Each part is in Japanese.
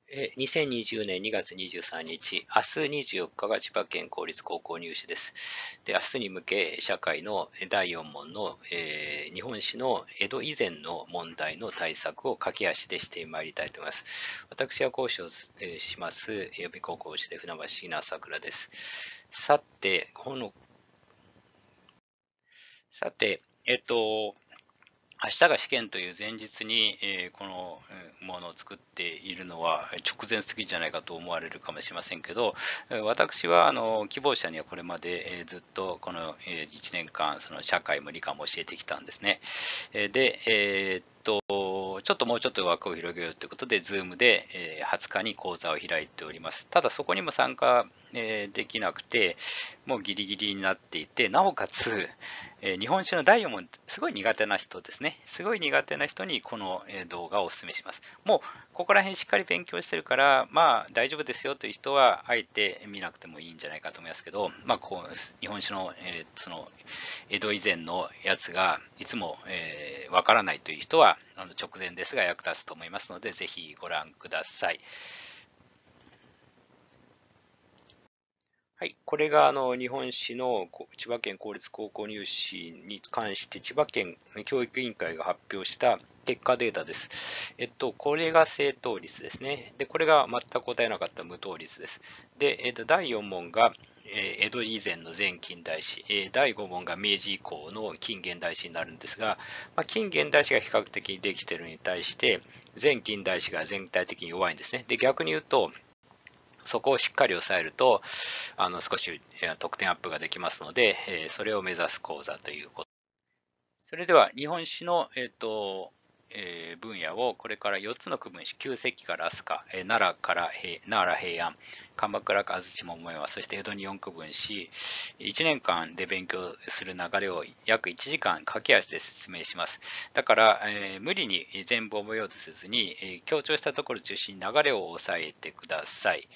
2020年2月23日、明日24日が千葉県公立高校入試です。で、明日に向け、社会の第4問の、日本史の江戸以前の問題の対策を駆け足でしてまいりたいと思います。私が講師をします、予備高校師で船橋稲桜です。さて、明日が試験という前日に、このものを作っているのは直前すぎじゃないかと思われるかもしれませんけど、私は希望者にはこれまで、ずっとこの、1年間その社会も理科も教えてきたんですね。で、ちょっともうちょっと枠を広げようということで、Zoom で20日に講座を開いております。ただそこにも参加できなくて、もうギリギリになっていて、なおかつ、日本史の第4問、すごい苦手な人ですね。すごい苦手な人にこの動画をお勧めします。もう、ここら辺しっかり勉強してるから、まあ大丈夫ですよという人は、あえて見なくてもいいんじゃないかと思いますけど、まあ、日本史の、その江戸以前のやつがいつもわからないという人は、直前ですが役立つと思いますので、ぜひご覧ください。はい、これが日本史の千葉県公立高校入試に関して千葉県教育委員会が発表した結果データです。これが正答率ですね。で、これが全く答えなかった無答率です。で、第4問が江戸以前の前近代史、第5問が明治以降の近現代史になるんですが、近現代史が比較的できているに対して、前近代史が全体的に弱いんですね。で、逆に言うと、そこをしっかり押さえると、少し得点アップができますので、それを目指す講座ということ。それでは、日本史の、分野をこれから4つの区分史、旧石器から飛鳥、奈良から奈良平安、鎌倉から安土桃山、そして江戸に4区分し、1年間で勉強する流れを約1時間駆け足で説明します。だから、無理に全部覚えようとせずに、強調したところを中心に流れを押さえてください。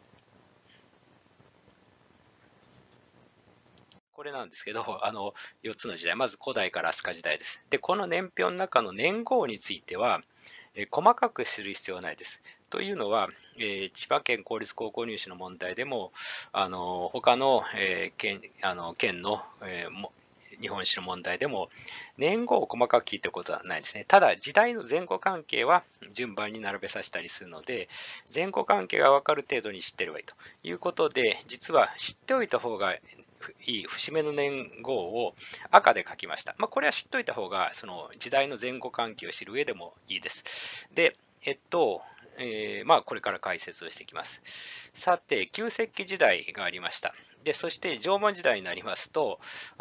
これなんですけど、4つの時代、まず古代から飛鳥時代です。で、この年表の中の年号については、細かくする必要はないです。というのは、千葉県公立高校入試の問題でも、他の、県の、日本史の問題でも、年号を細かく聞いてることはないですね。ただ、時代の前後関係は順番に並べさせたりするので、前後関係が分かる程度に知ってればいいということで、実は知っておいた方がいい節目の年号を赤で書きました。これは知っておいた方が、その時代の前後関係を知る上でもいいです。で、これから解説をしていきます。さて、旧石器時代がありました。で、そして縄文時代になりますと、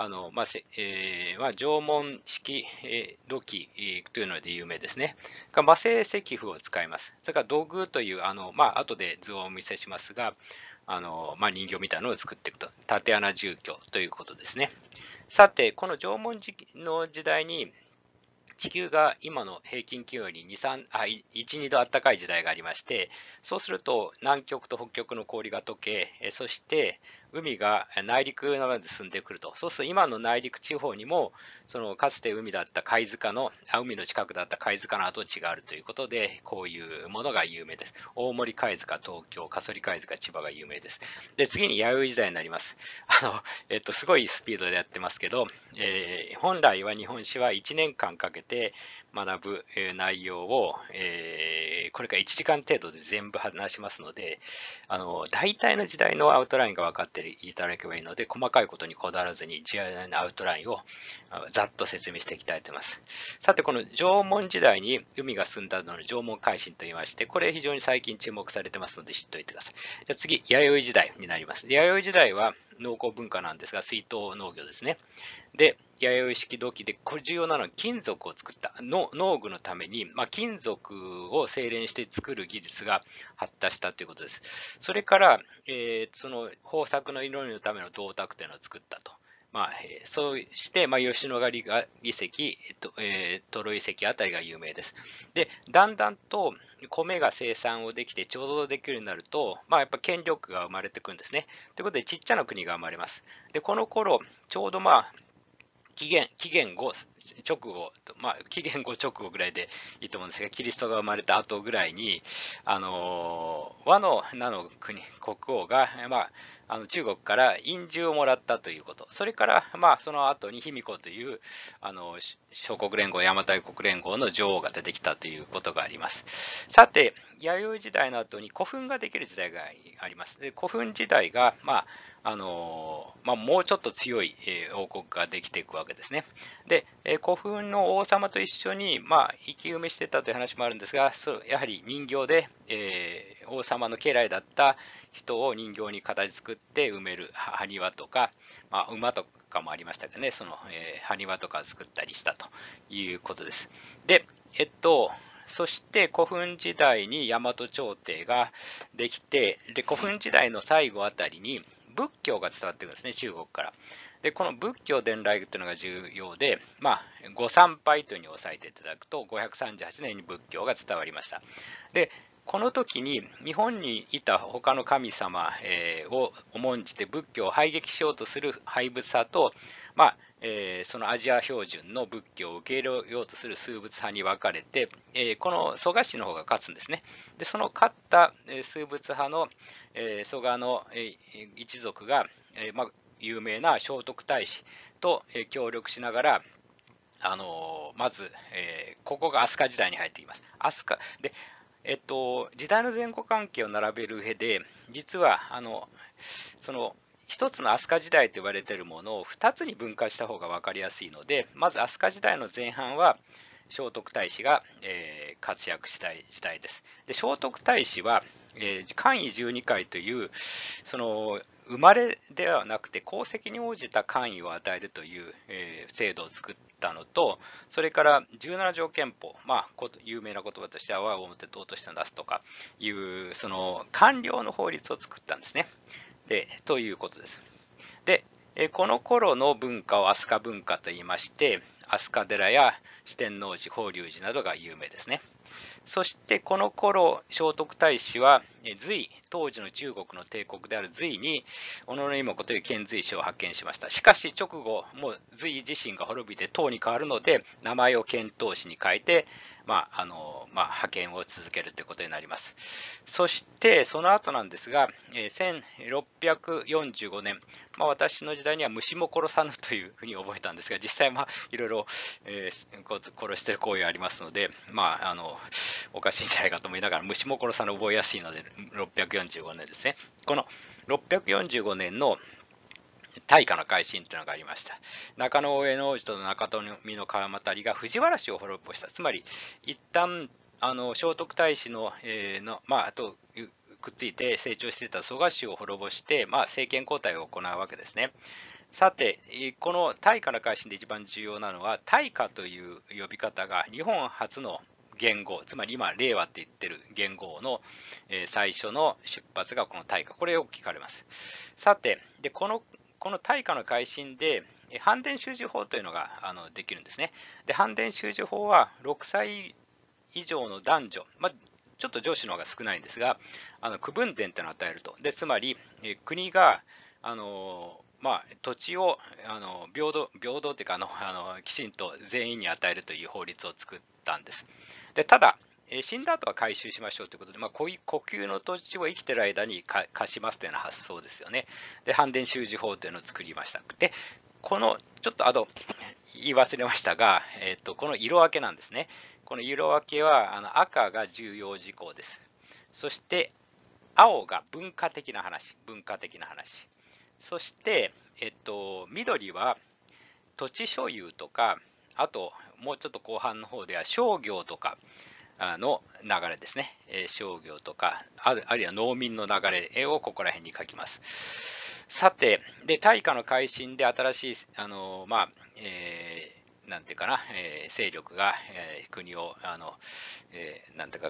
縄文式土器というので有名ですね。魔製石符を使います。それから土偶という、後で図をお見せしますが、人形みたいなのを作っていくと。縦穴住居ということですね。さて、この縄文の時代に地球が今の平均気温より2、3、1、2度暖かい時代がありまして、そうすると南極と北極の氷が溶け、そして海が内陸まで進んでくると。そうすると今の内陸地方にも、そのかつて海だった海の近くだった貝塚の跡地があるということで、こういうものが有名です。大森貝塚東京、加曽利貝塚千葉が有名です。で、次に弥生時代になります。すごいスピードでやってますけど、本来は日本史は1年間かけて学ぶ内容を、これから1時間程度で全部話しますので、大体の時代のアウトラインが分かっていただけばいいので、細かいことにこだわらずに時代のアウトラインをざっと説明していきたいと思います。さて、この縄文時代に海が進んだのの縄文海進と言いまして、これ非常に最近注目されてますので知っておいてください。じゃあ次、弥生時代になります。弥生時代は農耕文化なんですが、水耕農業ですね。で、弥生式土器で、これ重要なのは金属を作った農具のために、金属を精錬して作る技術が発達したということです。それから、その豊作の祈りのための銅鐸というのを作ったと。そうして、吉野ヶ里遺跡、トロ遺跡あたりが有名です。で、だんだんと米が生産をできて貯蔵できるようになると、やっぱ権力が生まれてくるんですね。ということで、ちっちゃな国が生まれます。で、この頃、ちょうど紀元後直後と、紀元後直後ぐらいでいいと思うんですが、キリストが生まれた後ぐらいに、倭の名の国王が、中国から印綬をもらったということ、それから、その後に卑弥呼という諸国連合、邪馬台国連合の女王が出てきたということがあります。さて、弥生時代の後に古墳ができる時代があります。で、古墳時代が、もうちょっと強い王国ができていくわけですね。で、古墳の王様と一緒に、生き埋めしてたという話もあるんですが、やはり人形で、王様の家来だった人を人形に形作って埋める埴輪とか、馬とかもありましたけどね、その、埴輪とか作ったりしたということです。で、そして古墳時代に大和朝廷ができて、で古墳時代の最後あたりに仏教が伝わってくるんですね、中国から。で、この仏教伝来というのが重要で、ご参拝というふうに押さえていただくと、538年に仏教が伝わりました。で、この時に日本にいた他の神様を重んじて仏教を排撃しようとする廃仏派と、そのアジア標準の仏教を受け入れようとする数仏派に分かれて、この蘇我氏の方が勝つんですね。で、その勝った数仏派の蘇我の一族が、有名な聖徳太子と協力しながら、まず、ここが飛鳥時代に入っています。飛鳥で、時代の前後関係を並べる上で、実はその一つの飛鳥時代と言われているものを2つに分化した方が分かりやすいので、まず飛鳥時代の前半は聖徳太子が、活躍した時代です。で、聖徳太子は、官位12回というその生まれではなくて功績に応じた官位を与えるという、制度を作ったのと、それから17条憲法、有名な言葉としては我が表党としてなすとかいうその官僚の法律を作ったんですね。で、ということです。で、この頃の文化を飛鳥文化と言いまして、飛鳥寺や四天王寺、法隆寺などが有名ですね。そしてこの頃、聖徳太子は隋、当時の中国の帝国である隋に小野妹子という遣隋使を派遣しました。しかし直後、もう隋自身が滅びて唐に変わるので、名前を遣唐使に変えて、派遣を続けるということになります。そしてその後なんですが、1645年、私の時代には虫も殺さぬというふうに覚えたんですが、実際いろいろ、殺している行為がありますので、おかしいんじゃないかと思いながら、虫も殺さぬ覚えやすいので645年ですね。この645年の大化の改新というのがありました。中野大江の王子と中富の川俣が藤原氏を滅ぼした。つまり一旦聖徳太子の、あとくっついて成長していた蘇我氏を滅ぼして、政権交代を行うわけですね。さて、この大化の改新で一番重要なのは、大化という呼び方が日本初の元号、つまり今令和って言ってる元号の最初の出発がこの大化、これよく聞かれます。さて、でこの大化の改新で反伝習字法というのができるんですね。で、反伝習字法は6歳以上の男女、ちょっと上司の方が少ないんですが、区分伝というのを与えると。で、つまり国が土地を平等というかきちんと全員に与えるという法律を作ったんです。で、ただ死んだ後は回収しましょうということで、こういう呼吸の土地を生きている間に貸しますというような発想ですよね。で、反伝習字法というのを作りました。で、このちょっと言い忘れましたが、この色分けなんですね。この色分けは赤が重要事項です。そして青が文化的な話。そして、緑は土地所有とか、あともうちょっと後半の方では商業とかの流れですね。商業とか、あるいは農民の流れをここら辺に書きます。さて、で、大化の改新で新しい、なんていうかな、勢力が、国を、なんていうか、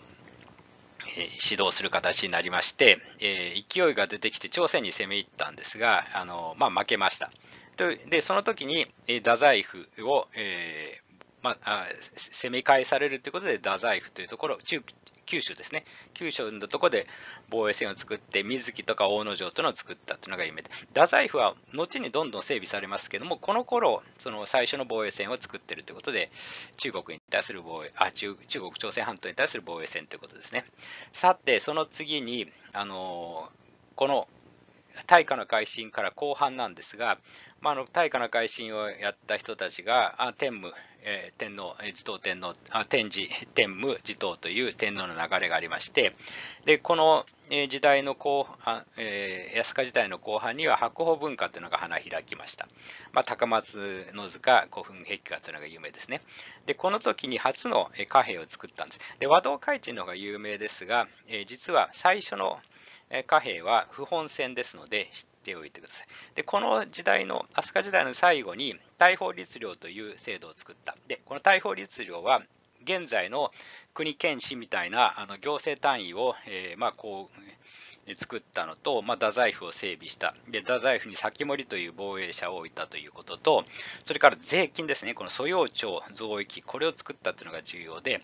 指導する形になりまして、勢いが出てきて朝鮮に攻め入ったんですが、負けました。で、その時に太宰府を、攻め返されるということで太宰府というところ、 九州ですね。九州のところで防衛線を作って、水木とか大野城というのを作ったというのが有名で、太宰府は後にどんどん整備されますけども、この頃その最初の防衛線を作っているということで、中国に対する中国朝鮮半島に対する防衛線ということですね。さて、その次に、この大化の改新から後半なんですが、大化の改新をやった人たちが天武、天皇、持統天皇、天智、天武、持統という天皇の流れがありまして、でこの時代の飛鳥時代の後半には白鳳文化というのが花開きました。高松の塚、古墳壁画というのが有名ですね。でこの時に初の貨幣を作ったんです。で和同開珎の方が有名ですが、実は最初の貨幣は不本線ですので知っておいてください。でこの時代の飛鳥時代の最後に大宝律令という制度を作った。でこの大宝律令は現在の国県市みたいな行政単位を、こう作ったのと、太宰府を整備した。で太宰府に先盛という防衛者を置いたということと、それから税金ですね、この租用庁増益、これを作ったというのが重要で、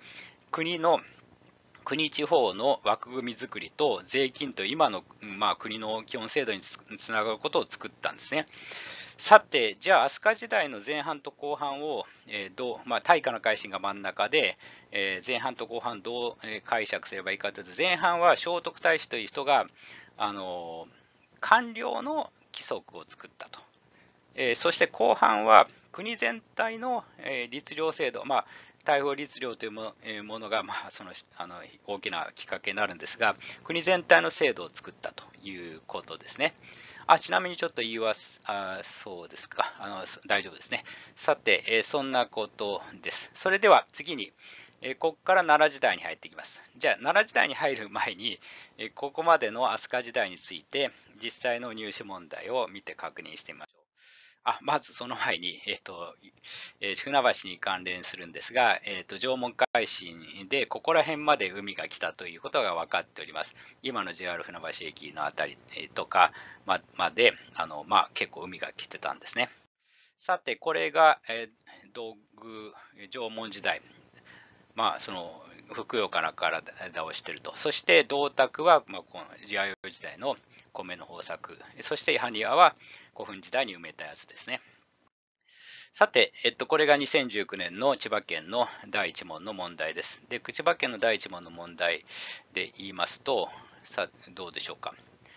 国地方の枠組み作りと税金と今の、国の基本制度につながることを作ったんですね。さて、じゃあ飛鳥時代の前半と後半を、大化の改新が真ん中で、前半と後半どう解釈すればいいかというと、前半は聖徳太子という人が官僚の規則を作ったと。そして後半は国全体の律令制度、大宝律令というものが、大きなきっかけになるんですが、国全体の制度を作ったということですね。ちなみにちょっと言います。そうですか。大丈夫ですね。さて、そんなことです。それでは次に、ここから奈良時代に入っていきます。じゃあ、奈良時代に入る前に、ここまでの飛鳥時代について、実際の入試問題を見て確認してみましょう。まずその前に、船橋に関連するんですが、縄文海進でここら辺まで海が来たということが分かっております。今の JR 船橋駅のあたりとかまで結構海が来てたんですね。さて、これが、道具縄文時代、そのふくよかな体をしていると。そして銅鐸は、この弥生時代の米の豊作。そして埴輪は古墳時代に埋めたやつですね。さて、これが2019年の千葉県の第1問の問題です。で、千葉県の第1問の問題で言いますと、さあ、どうでしょうか。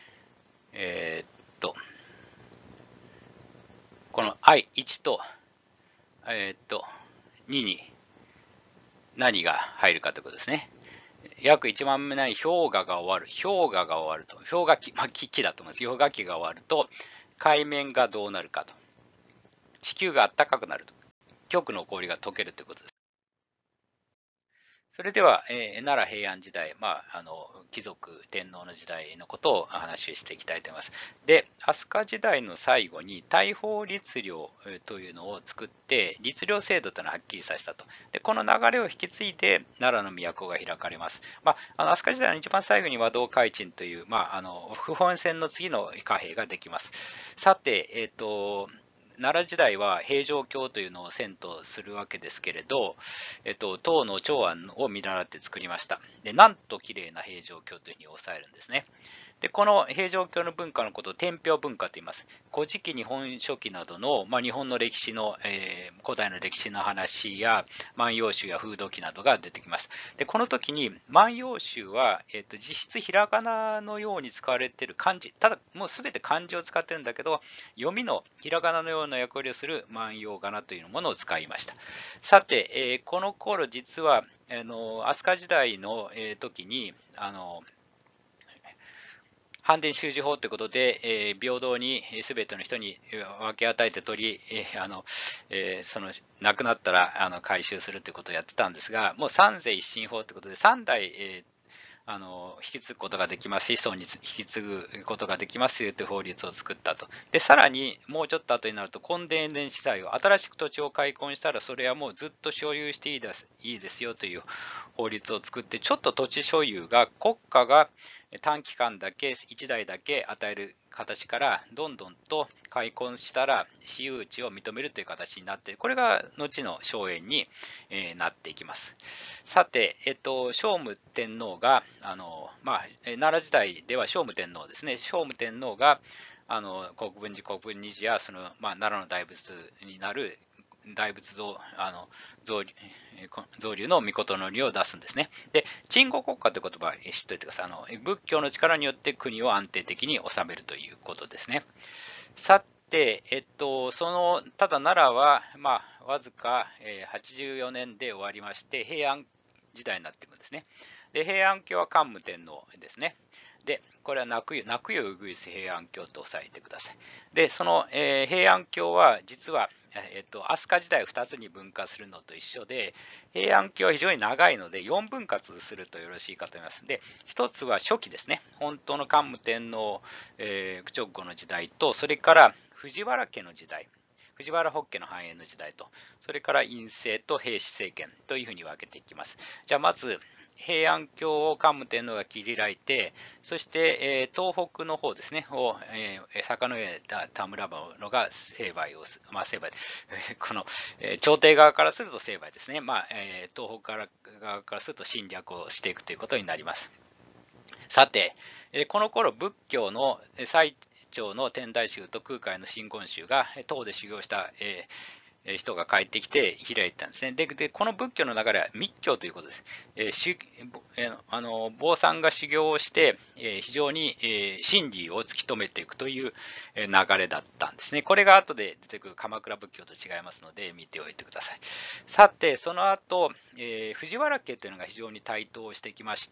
この I1 と、2に何が入るかということですね。約1万目ない氷河が終わる。氷河が終わると。氷河期、期だと思います。氷河期が終わると、海面がどうなるかと。地球が暖かくなると。極の氷が溶けるということです。それでは、奈良平安時代、貴族天皇の時代のことを話していきたいと思います。で、飛鳥時代の最後に大宝律令というのを作って、律令制度というのをはっきりさせたと。で、この流れを引き継いで奈良の都が開かれます。飛鳥時代の一番最後に和同開珎という、不本線の次の貨幣ができます。さて、奈良時代は平城京というのを遷都するわけですけれど、唐の長安を見習って作りました。で、なんと綺麗な平城京というふうに抑えるんですね。で、この平城京の文化のことを天平文化と言います。古事記、日本書紀などの、日本の歴史の、古代の歴史の話や万葉集や風土記などが出てきます。で、この時に万葉集は、実質ひらがなのように使われている漢字、ただもうすべて漢字を使ってるんだけど、読みのひらがなのような役割をする万葉仮名というものを使いました。さて、この頃実は飛鳥時代の時に反伝習字法ということで、平等に全ての人に分け与えて取り、亡くなったら回収するということをやってたんですが、もう三世一神法ということで3代、引き継ぐことができますし、子孫に引き継ぐことができますよという法律を作ったと。で、さらにもうちょっと後になると、墾田延年司祭を新しく土地を開墾したら、それはもうずっと所有していいですよという法律を作って、ちょっと土地所有が国家が短期間だけ1代だけ与える形からどんどんと開墾したら私有地を認めるという形になって、これが後の荘園になっていきます。さて、聖武天皇が奈良時代では聖武天皇ですね、聖武天皇が国分寺、国分尼寺や奈良の大仏になる大仏造立の御の利を出すんですね。で、鎮護国家という言葉を知っておいてください。仏教の力によって国を安定的に治めるということですね。さて、ただ奈良は、わずか84年で終わりまして、平安時代になっていくんですね。で、平安京は漢武天皇ですね。で、これは泣くようぐいす平安京と押さえてください。で、その、平安京は実は、飛鳥時代2つに分割するのと一緒で、平安京は非常に長いので4分割するとよろしいかと思います。で、1つは初期ですね、本当の桓武天皇、直後の時代と、それから藤原家の時代、藤原北家の繁栄の時代と、それから院政と平氏政権というふうに分けていきます。じゃあまず、平安京を桓武天皇が切り開いて、そして、東北の方ですね、坂上田村麻が成敗を、成敗、この、朝廷側からすると成敗ですね、東北側からすると侵略をしていくということになります。さて、この頃仏教の最長の天台宗と空海の真言宗が唐で修行した人が帰ってきて開いたんですね。で、この仏教の流れは密教ということです。坊さんが修行をして、非常に真理を突き止めていくという流れだったんですね。これが後で出てくる鎌倉仏教と違いますので見ておいてください。さて、その後、藤原家というのが非常に台頭してきまして、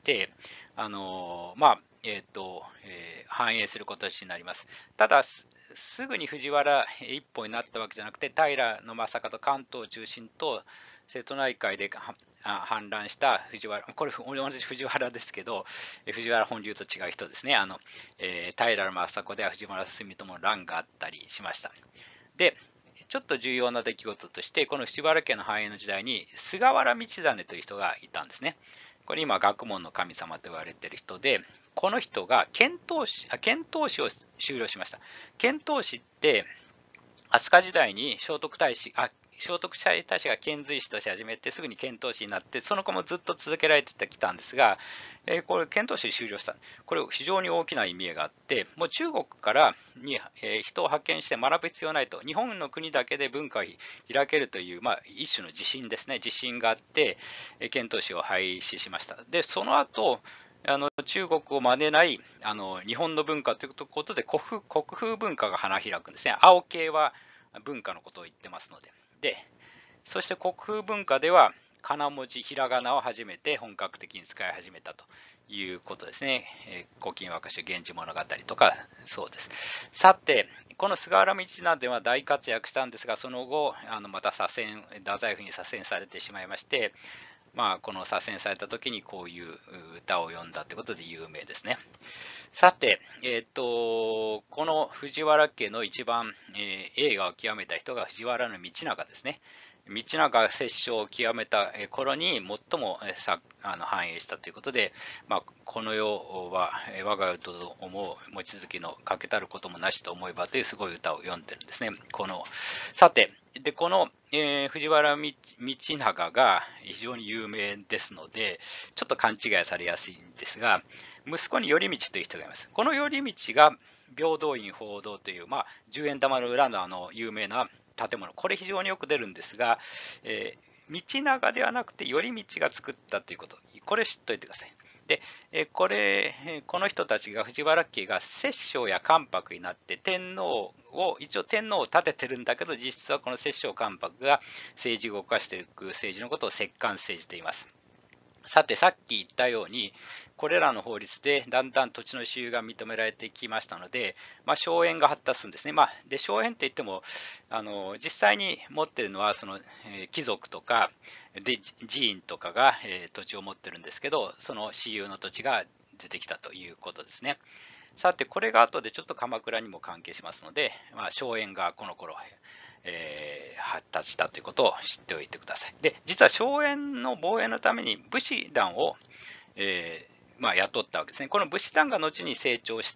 繁栄する形になります。ただ、すぐに藤原一本になったわけじゃなくて、平将門と関東を中心と瀬戸内海で反乱した藤原、これ同じ藤原ですけど、藤原本流と違う人ですね。平将門では藤原住友の乱があったりしました。で、ちょっと重要な出来事として、この藤原家の繁栄の時代に菅原道真という人がいたんですね。これ今学問の神様と言われている人で、この人が遣唐使を修了しました。遣唐使って飛鳥時代に聖徳太子が遣隋使として始めてすぐに遣唐使になって、その後もずっと続けられてきたんですが、これ遣唐使修了した。これ非常に大きな意味があって、もう中国からに人を派遣して学ぶ必要ないと、日本の国だけで文化を開けるという、一種の自信ですね、自信があって遣唐使を廃止しました。で、その後中国を真似ない日本の文化ということで国風文化が花開くんですね。青系は文化のことを言ってますので。で、そして国風文化ではかな文字、ひらがなを初めて本格的に使い始めたということですね。古今和歌集、源氏物語とかそうです。さて、この菅原道真は大活躍したんですが、その後また太宰府に左遷されてしまいまして、この左遷された時にこういう歌を詠んだということで有名ですね。さて、この藤原家の一番、栄華を極めた人が藤原道長ですね。道長が摂政を極めた頃に最も繁栄したということで、この世は我が世と思う望月のかけたることもなしと思えばというすごい歌を詠んでるんですね。さて、でこの、藤原道長が非常に有名ですので、ちょっと勘違いされやすいんですが、息子に頼道という人がいます。この頼道が平等院鳳凰という、10円玉の裏の有名な建物、これ非常によく出るんですが、道長ではなくて頼道が作ったということ、これ知っておいてください。で、この人たちが藤原家が摂政や関白になって一応天皇を立ててるんだけど、実はこの摂政関白が政治を動かしていく政治のことを摂関政治と言います。さて、さっき言ったように、これらの法律でだんだん土地の私有が認められてきましたので、荘園が発達するんですね。で荘園って言っても実際に持っているのは貴族とかで寺院とかが、土地を持ってるんですけど、その私有の土地が出てきたということですね。さて、これが後でちょっと鎌倉にも関係しますので、荘園がこの頃発達したということを知っておいてください。で、実は荘園の防衛のために武士団を、雇ったわけですね。この武士団が後に成長して、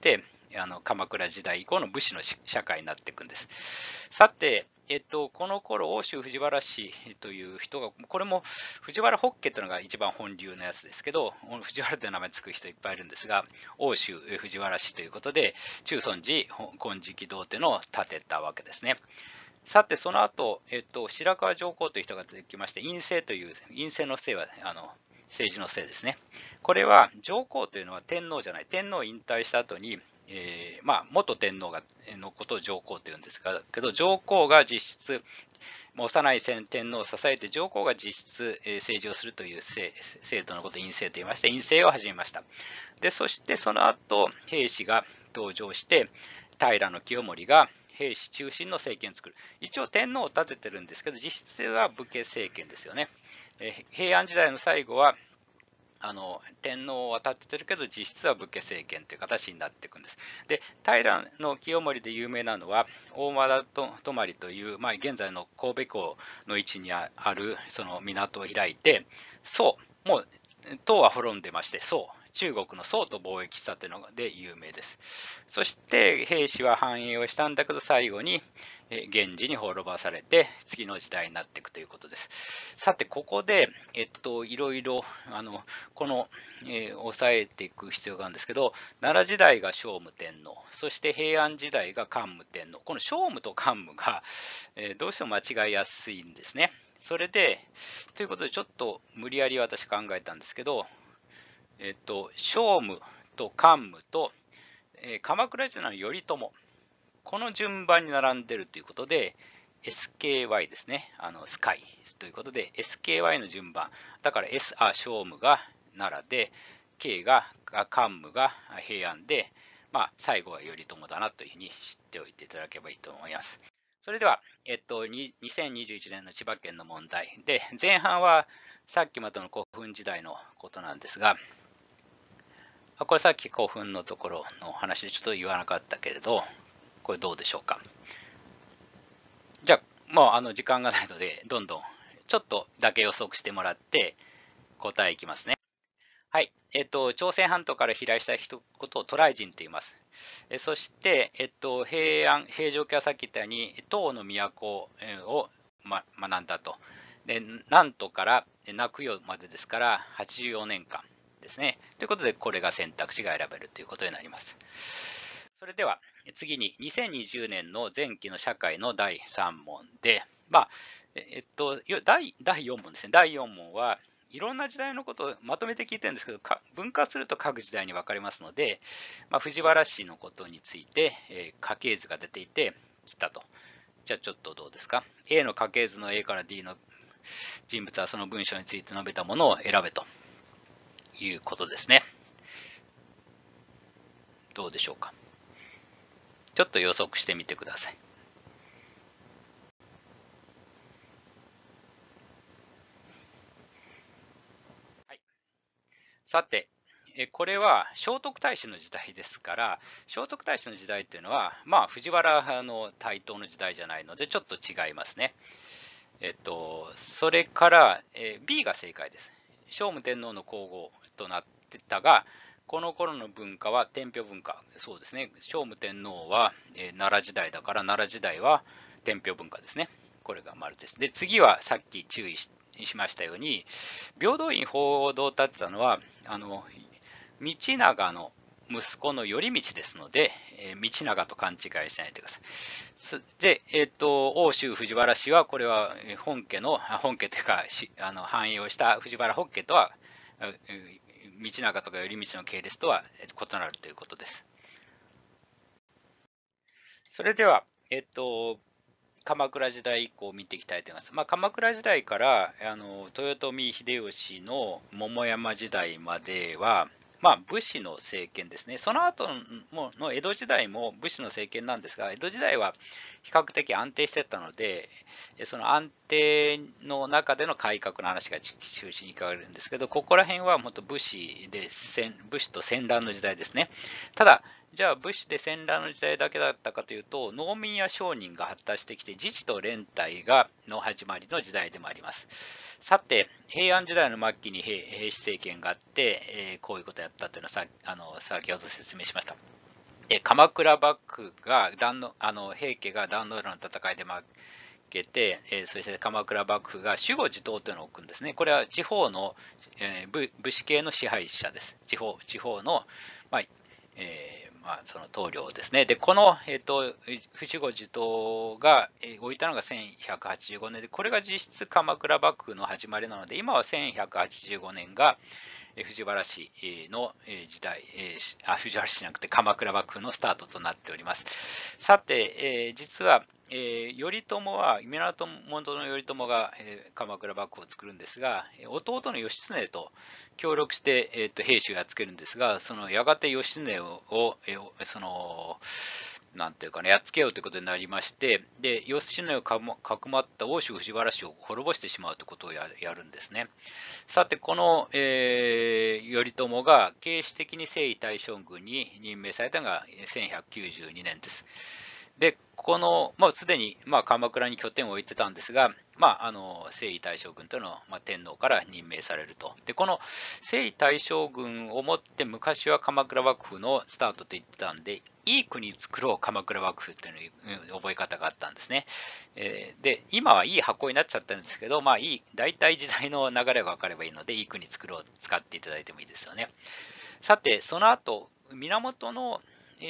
鎌倉時代以降の武士の社会になっていくんです。さて、この頃奥州藤原氏という人が、これも藤原北家というのが一番本流のやつですけど、藤原という名前つく人いっぱいいるんですが、奥州藤原氏ということで、中尊寺金色堂というのを建てたわけですね。さて、その後、白河上皇という人が出てきまして、院政という、院政の姓は政治の姓ですね。これは上皇というのは天皇じゃない、天皇を引退した後に、元天皇のことを上皇というんですけど、上皇が実質、幼い天皇を支えて上皇が実質政治をするという制度のことを院政と言いまして、院政を始めました。で、そしてその後、平氏が登場して、平清盛が平氏中心の政権を作る。一応天皇を立ててるんですけど、実質は武家政権ですよね。平安時代の最後は天皇は立ててるけど実質は武家政権という形になっていくんです。で、平清盛で有名なのは大和田泊という、現在の神戸港の位置にあるその港を開いて、もう唐は滅んでまして、中国の宋と貿易したというので有名です。そして平氏は繁栄をしたんだけど、最後に源氏に滅ばされて次の時代になっていくということです。さて、ここで、いろいろ押さえていく必要があるんですけど、奈良時代が聖武天皇、そして平安時代が桓武天皇。この聖武と桓武が、どうしても間違いやすいんですね。それで、ということでちょっと無理やり私考えたんですけど、聖武と桓武と、鎌倉時代の頼朝、この順番に並んでるということで、SKY ですね。スカイということで、SKY の順番。だから、聖武が奈良で、K が桓武が平安で、最後は頼朝だなというふうに知っておいていただければいいと思います。それでは、2021年の千葉県の問題で、前半はさっきまでの古墳時代のことなんですが、これさっき古墳のところの話でちょっと言わなかったけれど、これどうでしょうか。じゃあ、もう時間がないので、どんどんちょっとだけ予測してもらって答えいきますね。はい。朝鮮半島から飛来したことを渡来人と言います。そして、平城家はさっき言ったように、唐の都を学んだと。で、南都から中世までですから、84年間ですね。ということで、これが選択肢が選べるということになります。それでは、次に2020年の前期の社会の第3問で、第4問ですね。第4問はいろんな時代のことをまとめて聞いてるんですけど、分割すると各時代に分かりますので、藤原氏のことについて、家系図が出ていてきたと。じゃあちょっとどうですか。A の家系図の A から D の人物はその文章について述べたものを選べということですね。どうでしょうか。ちょっと予測してみてください。はい、さて、これは聖徳太子の時代ですから、聖徳太子の時代っていうのは、藤原の台頭の時代じゃないので、ちょっと違いますね。それから、B が正解です。聖武天皇の皇后となってたが、この頃の文化は天平文化。そうですね。聖武天皇は、奈良時代だから、奈良時代は天平文化ですね。これが丸です。で、次はさっき注意しましたように、平等院鳳凰堂を建てたのは、道長の息子の頼道ですので、道長と勘違いしないでください。で、奥州藤原氏は、これは本家というか、繁栄をした藤原北家とは、道長とか頼道の系列とは異なるということです。それでは、鎌倉時代以降を見ていきたいと思います。鎌倉時代から豊臣秀吉の桃山時代までは、武士の政権ですね。その後の江戸時代も武士の政権なんですが、江戸時代は比較的安定してたので、その安定の中での改革の話が中心に書かれるんですけど、ここら辺はもっと武士と戦乱の時代ですね。ただ、じゃあ武士で戦乱の時代だけだったかというと、農民や商人が発達してきて、自治と連帯の始まりの時代でもあります。さて、平安時代の末期に平氏政権があって、こういうことをやったというのは先ほど説明しました。 鎌倉幕府が平家が壇ノ浦の戦いで負けて、そして鎌倉幕府が守護地頭というのを置くんですね。これは地方の、武士系の支配者です。地方の、まあその棟梁ですね。で、この、不守護地頭が、置いたのが1185年で、これが実質鎌倉幕府の始まりなので、今は1185年が藤原氏の時代、藤原氏じゃなくて鎌倉幕府のスタートとなっております。さて、実は、頼朝は、源頼朝が、鎌倉幕府を作るんですが、弟の義経と協力して、兵士をやっつけるんですが、やがて義経を、なんていうかね、やっつけようということになりまして、で、義経をかくまった奥州藤原氏を滅ぼしてしまうということをやるんですね。さて、この、頼朝が形式的に征夷大将軍に任命されたのが1192年です。で、すでに、鎌倉に拠点を置いてたんですが、征夷大将軍というのは、天皇から任命されると。で、この征夷大将軍をもって昔は鎌倉幕府のスタートと言ってたんで、いい国作ろう鎌倉幕府という覚え方があったんですね。で、今はいい箱になっちゃったんですけど、大体時代の流れが分かればいいので、いい国作ろう、使っていただいてもいいですよね。さて、その後、源の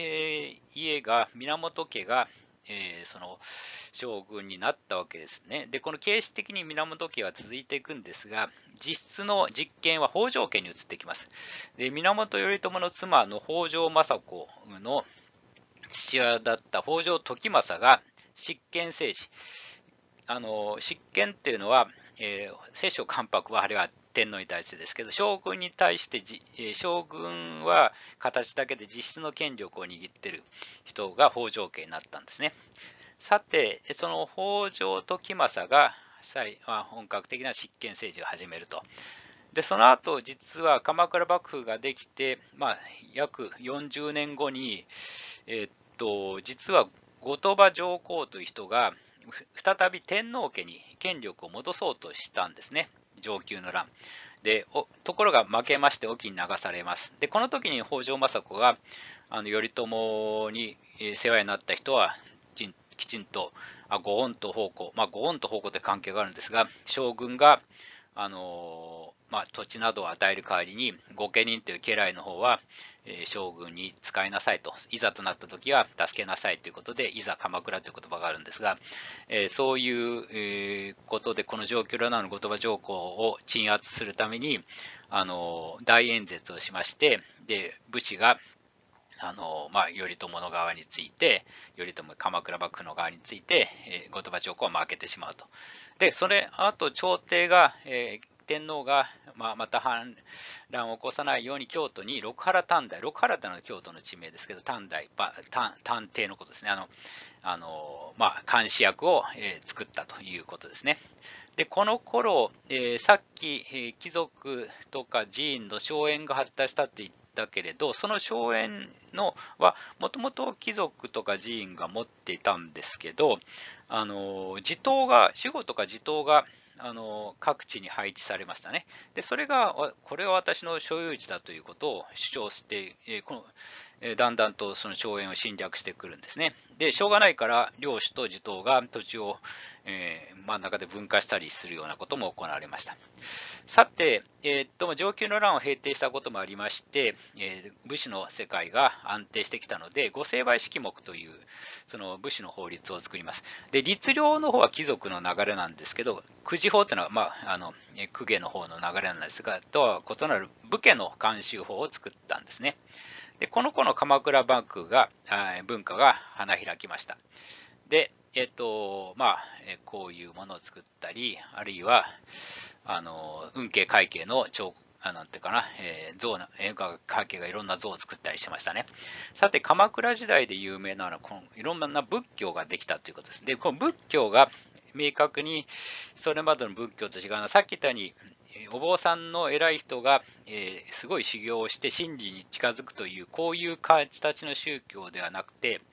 源家が、その将軍になったわけですね。で、この形式的に源家は続いていくんですが、実質の実権は北条家に移ってきます。で、源頼朝の妻の北条政子の父親だった北条時政が執権政治。執権っていうのは、摂政関白はあれは天皇に対してですけど、将軍に対して将軍は形だけで実質の権力を握っている人が北条家になったんですね。さて、その北条時政が本格的な執権政治を始めると。で、その後、実は鎌倉幕府ができて、約40年後に、実は後鳥羽上皇という人が再び天皇家に権力を戻そうとしたんですね。承久の乱で、ところが負けまして隠岐に流されます。で、この時に北条政子が頼朝に世話になった人はきちんとご恩と奉公、ご恩と奉公って関係があるんですが、将軍が土地などを与える代わりに御家人という家来の方は、将軍に使いなさいと、いざとなった時は助けなさいということで、いざ鎌倉という言葉があるんですが、そういう、ことでこの承久の乱の後鳥羽上皇を鎮圧するために大演説をしまして、で武士が頼朝の側について、鎌倉幕府の側について、後鳥羽上皇は負けてしまうと。で、それあと朝廷が、天皇が、また反乱を起こさないように京都に六原丹大、六原というのは京都の地名ですけど、丹大、探偵のことですね。監視役を、作ったということですね。で、この頃、さっき、貴族とか寺院の荘園が発達したって言ったけれど、その荘園はもともと貴族とか寺院が持っていたんですけど、地頭が、守護とか地頭が各地に配置されましたね。で、それが、これは私の所有地だということを主張して、だんだんとその荘園を侵略してくるんですね。で、しょうがないから領主と地頭が土地を、真ん中で分化したりするようなことも行われました。さて、承久の乱を平定したこともありまして、武士の世界が安定してきたので、御成敗式目というその武士の法律を作ります。で、律令の方は貴族の流れなんですけど、公事法というのは、公家の方の流れなんですが、とは異なる武家の慣習法を作ったんですね。で、この子の鎌倉幕府が、文化が花開きました。で、こういうものを作ったり、あるいは、運慶会計のなんていうかな、会計がいろんな像を作ったりしましたね。さて、鎌倉時代で有名なのは、いろんな仏教ができたということです。で、この仏教が明確に、それまでの仏教と違うのは、さっき言ったように、お坊さんの偉い人が、すごい修行をして真理に近づくという、こういう形の宗教ではなくて、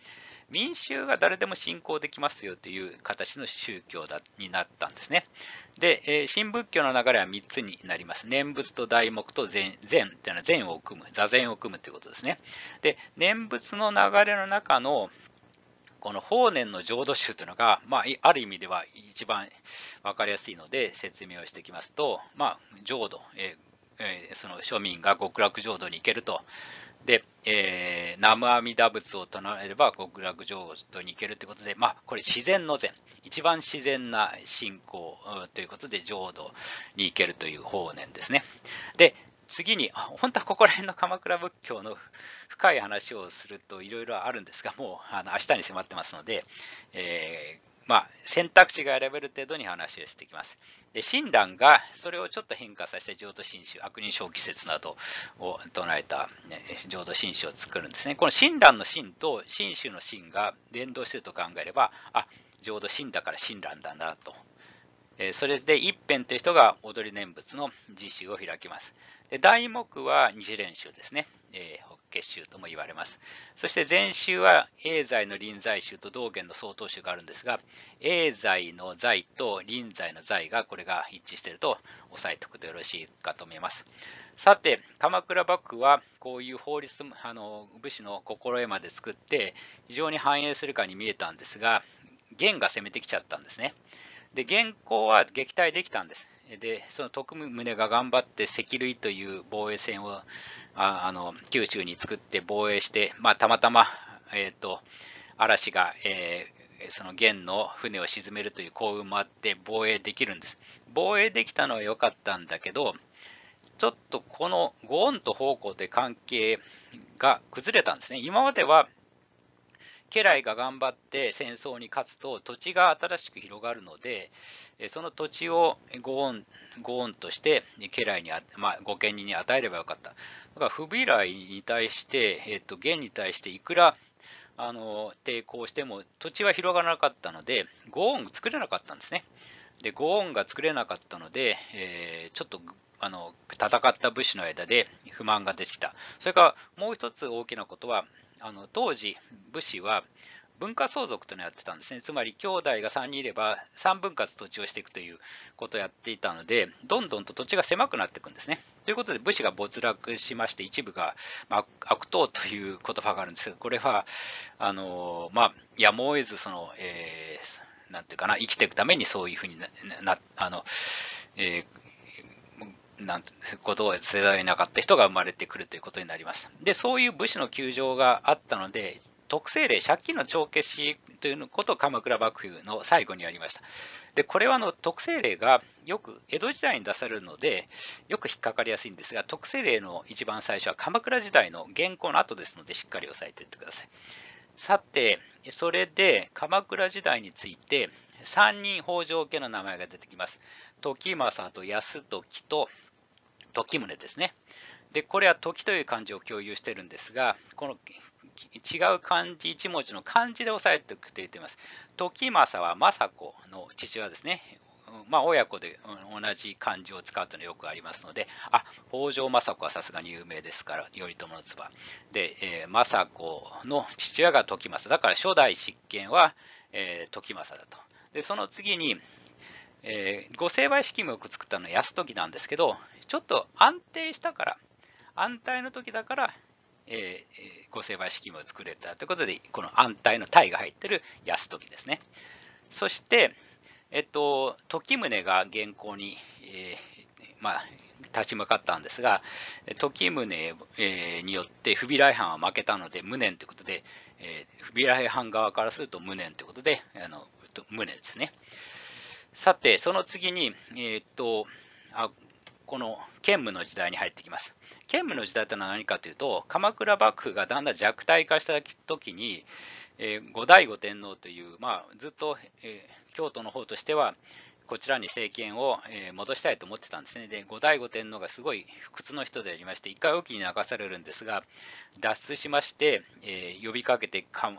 民衆が誰でも信仰できますよという形の宗教になったんですね。で、新仏教の流れは3つになります。念仏と題目と禅というのは禅を組む、座禅を組むということですね。で、念仏の流れの中のこの法然の浄土宗というのが、ある意味では一番分かりやすいので説明をしていきますと、浄土、その庶民が極楽浄土に行けると。で、南無阿弥陀仏を唱えれば極楽浄土に行けるということで、これ自然の禅、一番自然な信仰ということで浄土に行けるという法然ですね。で、次に、本当はここら辺の鎌倉仏教の深い話をするといろいろあるんですが、もう明日に迫ってますので、選択肢が選べる程度に話をしていきます。で、親鸞がそれをちょっと変化させて浄土真宗、悪人小季節などを唱えた、浄土真宗を作るんですね。この親鸞の親と真宗の親が連動していると考えれば、浄土真だから親鸞だなと。それで一辺という人が踊り念仏の自宗を開きます。で、題目は日蓮宗ですね。法華宗とも言われます。そして禅宗は永在の臨済宗と道元の曹洞宗があるんですが、永在の在と臨済の在がこれが一致していると押さえておくとよろしいかと思います。さて、鎌倉幕府はこういう法律、武士の心得まで作って非常に繁栄するかに見えたんですが、元が攻めてきちゃったんですね。で、元寇は撃退できたんです。で、その徳宗が頑張って関類という防衛線を九州に作って防衛して、たまたま、嵐が、その元の船を沈めるという幸運もあって防衛できるんです。防衛できたのは良かったんだけど、ちょっとこのご恩と奉公という関係が崩れたんですね。今までは家来が頑張って戦争に勝つと土地が新しく広がるので、その土地をご恩として家来に、御家人に与えればよかった。だから不備来に対して、元に対していくら抵抗しても土地は広がらなかったので、ご恩作れなかったんですね。で、ご恩が作れなかったので、ちょっと戦った武士の間で不満が出てきた。それからもう一つ大きなことは、当時武士は分割相続というのをやってたんですね。つまり兄弟が3人いれば3分割土地をしていくということをやっていたので、どんどんと土地が狭くなっていくんですね。ということで武士が没落しまして、一部が、悪党という言葉があるんですが、これはやむを得ずなんていうかな、生きていくためにそういうふうになんてことをせざるを得なかった人が生まれてくるということになりました。で、そういう武士の窮状があったので、特政令、借金の帳消しということを鎌倉幕府の最後にやりました。で、これは特政令がよく江戸時代に出されるので、よく引っかかりやすいんですが、特政令の一番最初は鎌倉時代の元寇の後ですので、しっかり押さえておいてください。さて、それで鎌倉時代について3人北条家の名前が出てきます。時政と泰時と時宗ですね。で、これは時という漢字を共有しているんですが、この違う漢字1文字の漢字で押さえておくと言っています。時政は政子の父親ですね。親子で同じ漢字を使うというのはよくありますので、北条政子はさすがに有名ですから、頼朝の妻。で、政子の父親が時政。だから初代執権は、時政だと。で、その次に、御成敗式目を作ったのは泰時なんですけど、ちょっと安定したから、安泰の時だから、御成敗式目を作れたということで、この安泰の泰が入っている泰時ですね。そして、時宗が元寇に、立ち向かったんですが、時宗、によって不備来藩は負けたので無念ということで、不備来藩側からすると無念ということで、無念ですね。さて、その次に、この建武の時代に入ってきます。建武の時代というのは何かというと、鎌倉幕府がだんだん弱体化した時に、後醍醐天皇という、ずっと、京都の方としてはこちらに政権を戻したいと思ってたんですね。で、後醍醐天皇がすごい不屈の人でありまして、一回沖に流されるんですが、脱出しまして、呼びかけて鎌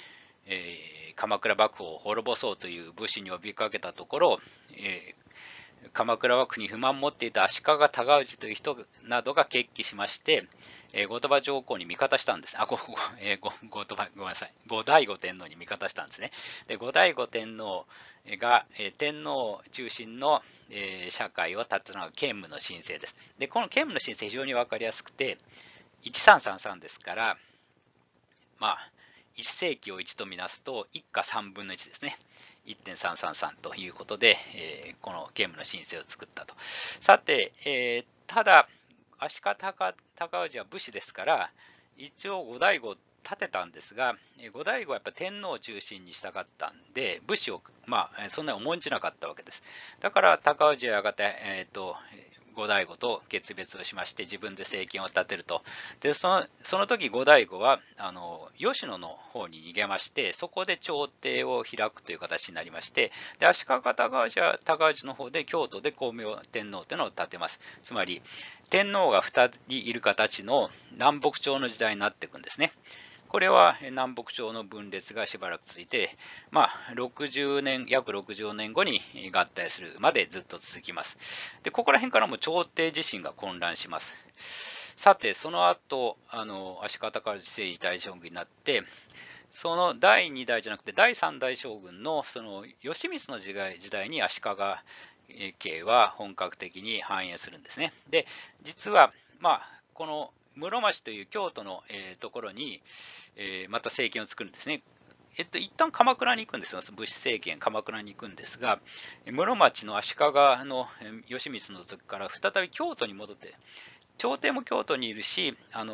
倉幕府を滅ぼそうという武士に呼びかけたところ、 鎌倉幕府に不満を持っていた足利尊氏という人などが決起しまして、後鳥羽上皇に味方したんです。ごめんなさい。後醍醐天皇に味方したんですね。で、後醍醐天皇が、天皇中心の、社会を立てたのが建武の新政です。で、この建武の新政非常に分かりやすくて、1333ですから、まあ、1世紀を1とみなすと、1か3分の1ですね。1.333ということで、この建武の新政を作ったと。さて、ただ、足利尊氏は武士ですから、一応後醍醐を立てたんですが、後醍醐はやっぱ天皇を中心にしたかったんで、武士を、そんなに重んじなかったわけです。だから、尊氏はやがて、後醍醐と決別をしまして自分で政権を立てると。でその時後醍醐は吉野の方に逃げまして、そこで朝廷を開くという形になりまして、で足利尊氏は尊氏の方で京都で光明天皇というのを立てます。つまり天皇が2人いる形の南北朝の時代になっていくんですね。これは南北朝の分裂がしばらく続いて、約60年後に合体するまでずっと続きます。で、ここら辺からも朝廷自身が混乱します。さて、その後、足利尊氏征夷大将軍になって、その第2代じゃなくて第3代将軍のその義満の時代に足利家は本格的に繁栄するんですね。で、実は、この室町という京都の、ところに、また政権を作るんですね。一旦鎌倉に行くんですよ、武士政権、鎌倉に行くんですが、室町の足利の義満の時から再び京都に戻って、朝廷も京都にいるし、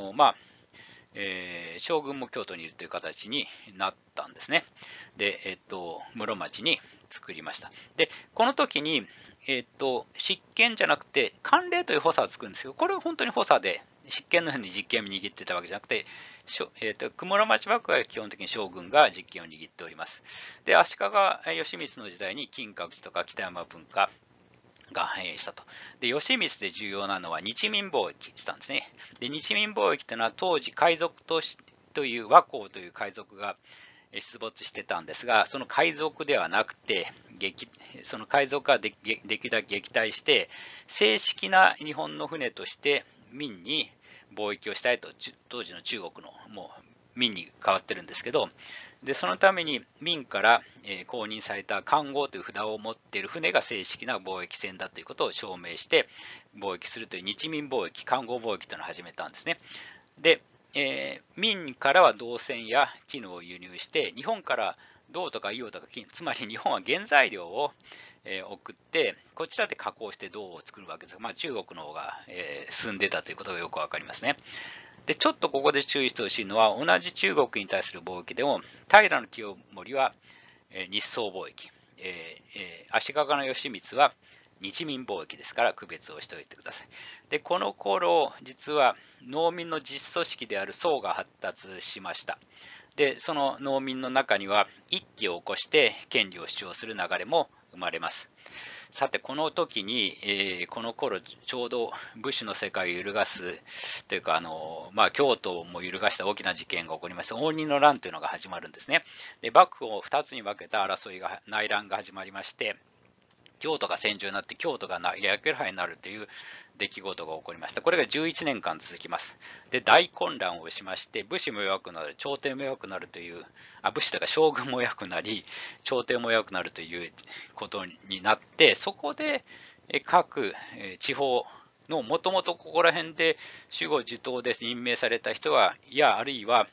将軍も京都にいるという形になったんですね。で、室町に作りました。で、この時に、執権じゃなくて、官令という補佐を作るんですけど、これは本当に補佐で、執権のように実権を握ってたわけじゃなくて、室町幕府は基本的に将軍が実権を握っております。で、足利義満の時代に金閣寺とか北山文化が繁栄したと。で、義満で重要なのは日民貿易したんですね。で、日民貿易というのは当時海賊という倭寇という海賊が出没してたんですが、その海賊ではなくて、その海賊ができるだけ撃退して、正式な日本の船として民に貿易をしたいと、当時の中国のもう民に変わってるんですけど、でそのために民から、公認された環号という札を持っている船が正式な貿易船だということを証明して貿易するという日民貿易、環号貿易というのを始めたんですね。で、民からは銅銭や絹を輸入して、日本から銅とか硫黄とか金、つまり日本は原材料を送って、こちらで加工して銅を作るわけですが、中国の方が進んでたということがよくわかりますね。で、ちょっとここで注意してほしいのは、同じ中国に対する貿易でも、平清盛は日宋貿易、足利義満は日民貿易ですから区別をしておいてください。で、この頃、実は農民の自主組織である宋が発達しました。で、その農民の中には一揆を起こして権利を主張する流れも生まれます。さて、この時に、この頃ちょうど武士の世界を揺るがすというか、京都も揺るがした大きな事件が起こりまして、応仁の乱というのが始まるんですね。で、幕府を2つに分けた争いが、内乱が始まりまして、京都が戦場になって京都が焼けるになるという出来事が起こりました。これが11年間続きます。で、大混乱をしまして、武士も弱くなる、朝廷も弱くなるという、武士というか将軍も弱くなり、朝廷も弱くなるということになって、そこで各地方のもともとここら辺で守護地頭で任命された人は、あるいは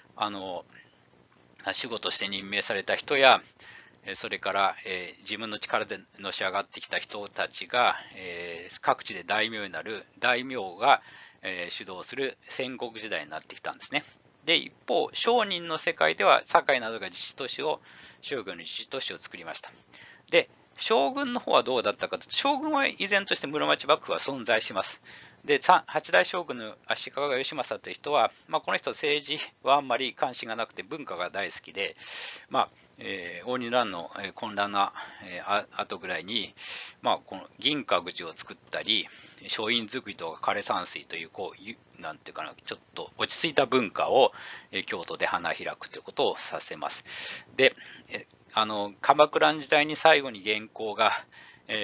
守護として任命された人や、それから、自分の力でのし上がってきた人たちが、各地で大名になる大名が、主導する戦国時代になってきたんですね。で、一方、商人の世界では堺などが商業の自治都市を作りました。で、将軍の方はどうだったかというと、将軍は依然として室町幕府は存在します。で、8代将軍の足利義政という人は、この人政治はあんまり関心がなくて文化が大好きで、応仁の乱の混乱な後ぐらいに、この銀閣寺を作ったり、書院作りとか枯山水という、なんていうかな、ちょっと落ち着いた文化を京都で花開くということをさせます。で、鎌倉時代に最後に元寇が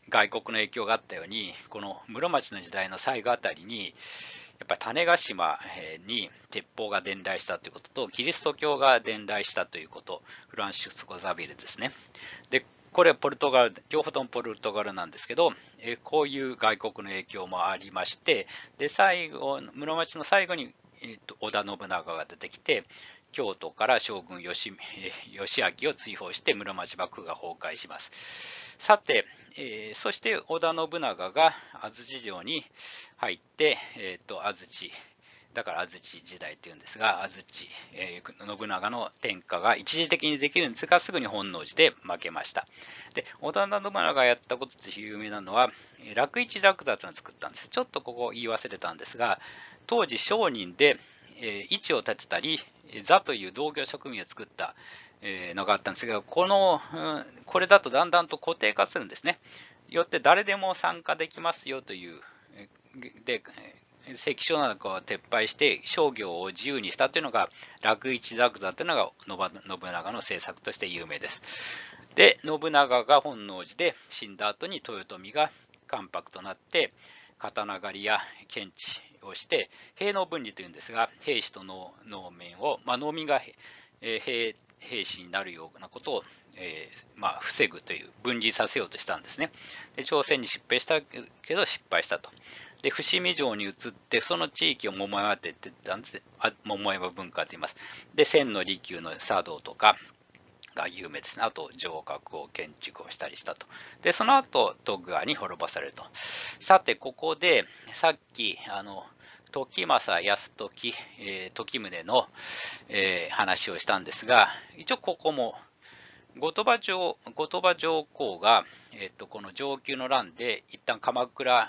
外国の影響があったように、この室町の時代の最後あたりに、やっぱり種子島に鉄砲が伝来したということと、キリスト教が伝来したということ、フランシスコ・ザビエルですね。で、これはポルトガル、両方ともポルトガルなんですけど、こういう外国の影響もありまして、で、最後、室町の最後に、織田信長が出てきて、京都から将軍義明を追放して室町幕府が崩壊します。さて、そして織田信長が安土城に入って、安土だから安土時代っていうんですが、安土、信長の天下が一時的にできるんですが、すぐに本能寺で負けました。で、織田信長がやったこととして有名なのは、楽市楽座というのを作ったんです。ちょっとここ言い忘れたんですが、当時商人で、位置を立てたり、座という同業職人を作ったのがあったんですが、これだとだんだんと固定化するんですね。よって誰でも参加できますよという、で、関所などを撤廃して商業を自由にしたというのが楽市楽座というのが信長の政策として有名です。で、信長が本能寺で死んだ後に豊臣が関白となって刀狩りや検地をして兵農分離というんですが、兵士と農民を、農民が兵士になるようなことを、防ぐという分離させようとしたんですね。で、朝鮮に失敗したけど失敗したと。で、伏見城に移ってその地域を桃山って言ってたんです。桃山文化と言います。で、千利休の茶道とかが有名ですね。あと城郭を建築をしたりしたと。で、その後徳川に滅ぼされると。さて、ここでさっき時政泰時、時宗の、話をしたんですが、一応ここも後鳥羽上皇が、この承久の乱で一旦鎌倉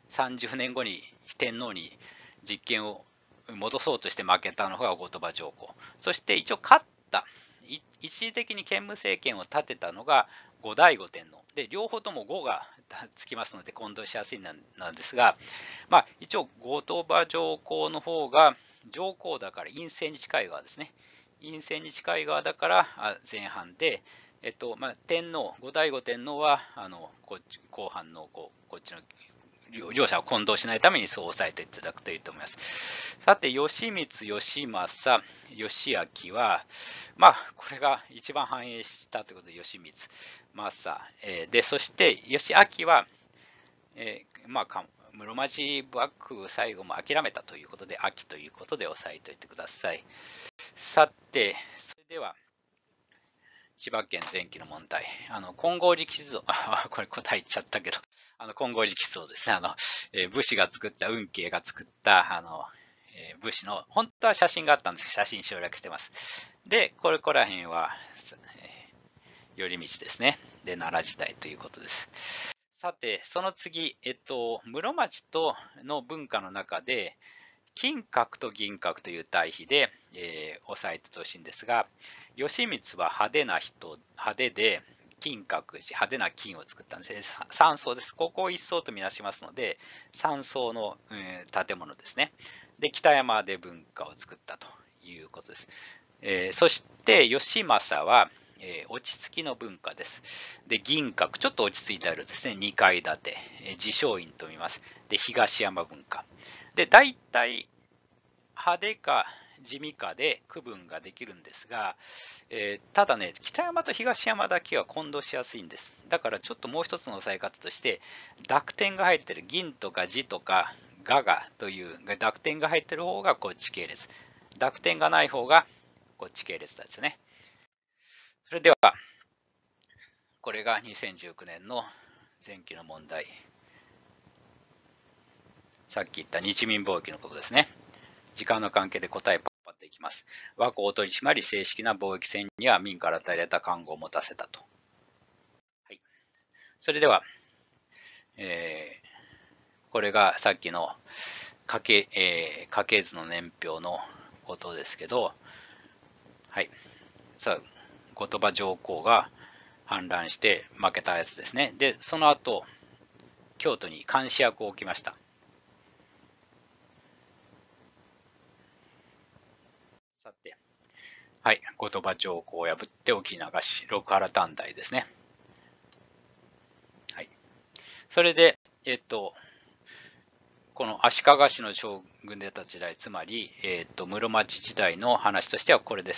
30年後に天皇に実権を戻そうとして負けたのが後鳥羽上皇。そして一応勝った、一時的に兼務政権を立てたのが後醍醐天皇で、両方とも5がつきますので混同しやすいなんですが、一応後鳥羽上皇の方が上皇だから陰性に近い側ですね。陰性に近い側だから前半で、天皇、後醍醐天皇は後半のこっちの両者を混同しないためにそう押さえていただくといいと思います。さて、義満、義政、義明は、これが一番繁栄したということで、義満、政、で、そして義明は、室町幕府最後も諦めたということで、秋ということで押さえておいてください。さて、それでは、千葉県前期の問題。金剛寺吉蔵、これ答え言っちゃったけど、金剛寺吉蔵ですね。武士が作った、運慶が作った、武士の、本当は写真があったんですけど、写真省略してます。で、こら辺は、寄り道ですね。で、奈良時代ということです。さて、その次、室町の文化の中で、金閣と銀閣という対比で、押さえてほしいんですが、義満は派手な人、派手で、金閣寺、派手な金を作ったんですね。三層です。ここを一層とみなしますので、三層の、建物ですね。で、北山で文化を作ったということです。そして、義政は、落ち着きの文化です。で、銀閣、ちょっと落ち着いてあるですね。2階建て、自称院と見ます。で、東山文化。で、大体、派手か地味かで区分ができるんですが、ただね、北山と東山だけは混同しやすいんです。だからちょっともう一つの押さえ方として、濁点が入ってる銀とか字とかガガという濁点が入ってる方がこっち系列。濁点がない方がこっち系列ですね。それでは、これが2019年の前期の問題。さっき言った日民貿易のことですね。時間の関係で答えパッパッといきます。和光取締り正式な貿易船には民から与えられた看護を持たせたと。はい。それでは、これがさっきの家系図の年表のことですけど、はい。さあ、後鳥羽上皇が反乱して負けたやつですね。で、その後、京都に監視役を置きました。さて、はい、後鳥羽上皇を破って沖流し、六原短大ですね。はい。 それで、この足利氏の将軍であった時代、つまり、室町時代の話としてはこれです。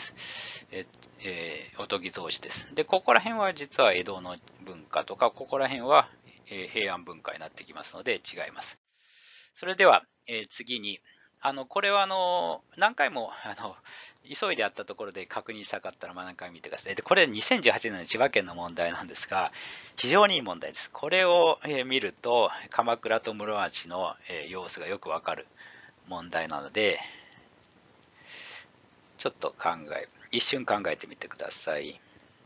おとぎ草子です。で、ここら辺は実は江戸の文化とか、ここら辺は平安文化になってきますので違います。それでは、次に、これは何回も急いであったところで確認したかったら何回も見てください。で、これ2018年の千葉県の問題なんですが、非常にいい問題です。これを見ると、鎌倉と室町の様子がよくわかる問題なので、ちょっと一瞬考えてみてください。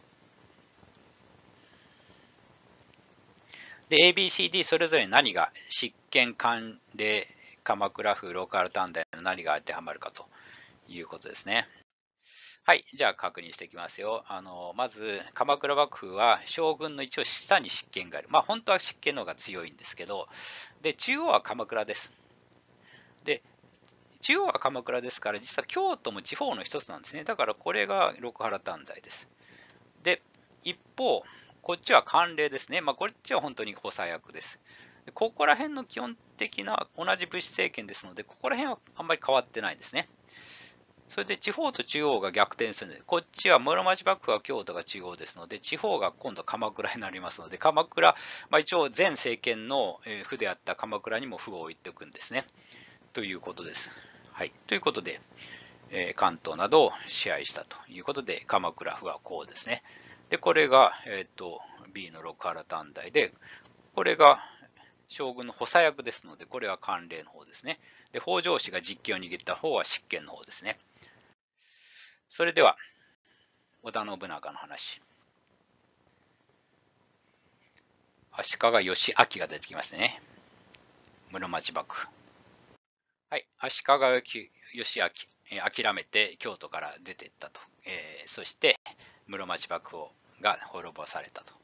で、ABCD それぞれ何が執権官令鎌倉府ローカル短大の何が当てはまるかということですね。はい、じゃあ確認していきますよ。まず、鎌倉幕府は将軍の一応下に執権がある。まあ、本当は執権の方が強いんですけど、で、中央は鎌倉です。で、中央は鎌倉ですから、実は京都も地方の一つなんですね。だからこれが六原短大です。で、一方、こっちは慣例ですね。まあ、こっちは本当に補佐役です。ここら辺の基本的な同じ武士政権ですので、ここら辺はあんまり変わってないですね。それで地方と中央が逆転するので、こっちは室町幕府は京都が中央ですので、地方が今度鎌倉になりますので、鎌倉、まあ、一応前政権の府であった鎌倉にも府を置いておくんですね。ということです。はい。ということで、関東などを支配したということで、鎌倉府はこうですね。で、これが、B の六原短大で、これが将軍の補佐役ですので、これは慣例の方ですね。で、北条氏が実権を握った方は執権の方ですね。それでは、織田信長の話。足利義昭が出てきましたね。室町幕府。はい、足利義昭、諦めて京都から出ていったと。そして、室町幕府が滅ぼされたと。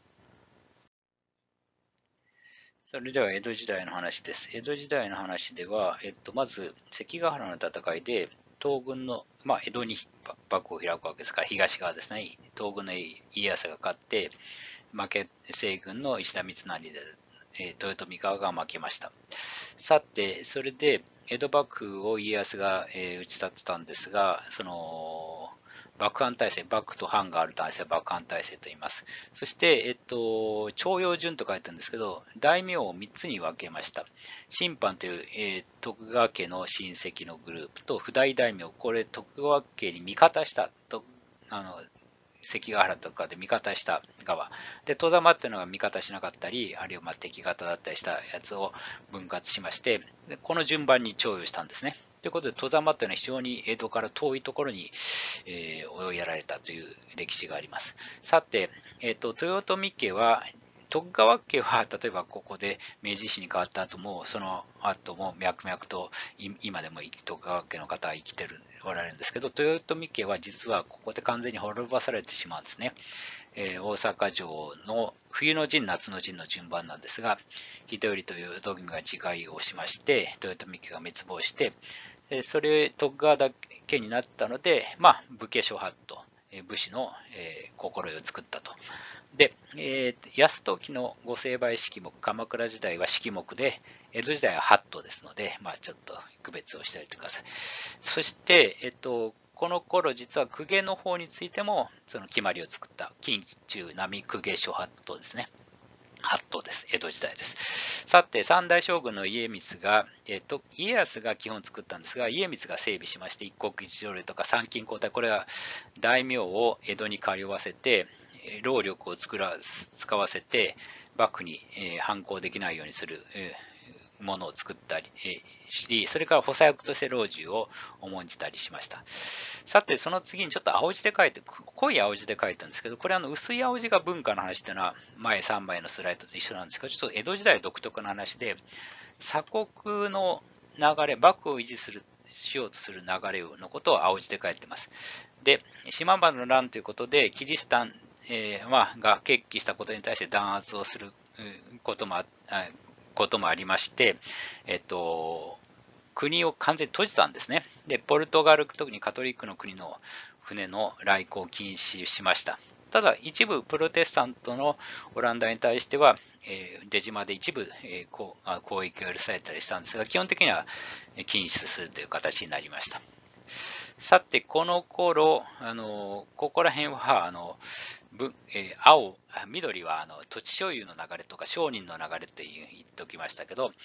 それでは江戸時代の話です。江戸時代の話では、まず関ヶ原の戦いで東軍の、まあ、江戸に幕府を開くわけですから、東側ですね、東軍の家康が勝って、負け西軍の石田三成で、豊臣側が負けました。さて、それで江戸幕府を家康が、打ち立てたんですが、その幕藩体制、幕府と藩がある体制は幕藩体制と言います。そして、徴用順と書いてあるんですけど、大名を3つに分けました。審判という、徳川家の親戚のグループと、譜代大名、これ徳川家に味方した関ヶ原とかで味方した側で、戸様っていうのが味方しなかったり、あるいは敵方だったりしたやつを分割しまして、この順番に徴用したんですね。ということで、戸様というのは非常に江戸から遠いところに、追いやられたという歴史があります。さて、豊臣家は徳川家は例えばここで明治維新に変わった後もその後も脈々と今でも徳川家の方は生きておられるんですけど、豊臣家は実はここで完全に滅ぼされてしまうんですね。大阪城の冬の陣夏の陣の順番なんですが、秀頼という道君が自害をしまして豊臣家が滅亡して、それ徳川だけになったので、まあ、武家諸派と武士の心得を作ったと。で、泰時の御成敗式目、鎌倉時代は式目で、江戸時代は法度ですので、まあ、ちょっと区別をしておいてください。そして、この頃実は公家の方についてもその決まりを作った近中並公家諸法度ですね。法度です。江戸時代です。さて、三代将軍の家光が、家康が基本作ったんですが、家光が整備しまして、一国一条例とか参勤交代、これは大名を江戸に通わせて、労力を使わせて、幕府に反抗できないようにするものを作ったりし、それから補佐役として老中を重んじたりしました。さて、その次にちょっと青字で書いて、濃い青字で書いたんですけど、これ薄い青字が文化の話っていうのは、前3枚のスライドと一緒なんですけど、ちょっと江戸時代独特な話で、鎖国の流れ、幕府を維持しようとする流れのことを青字で書いてます。で、島原の乱ということで、キリシタン、が決起したことに対して弾圧をすることもありまして、国を完全に閉じたんですね。で、ポルトガル、特にカトリックの国の船の来航を禁止しました。 ただ、一部プロテスタントのオランダに対しては、出島で一部、攻撃が許されたりしたんですが、基本的には禁止するという形になりました。さて、この頃、ここら辺は、緑は土地所有の流れとか商人の流れと言っておきましたけど、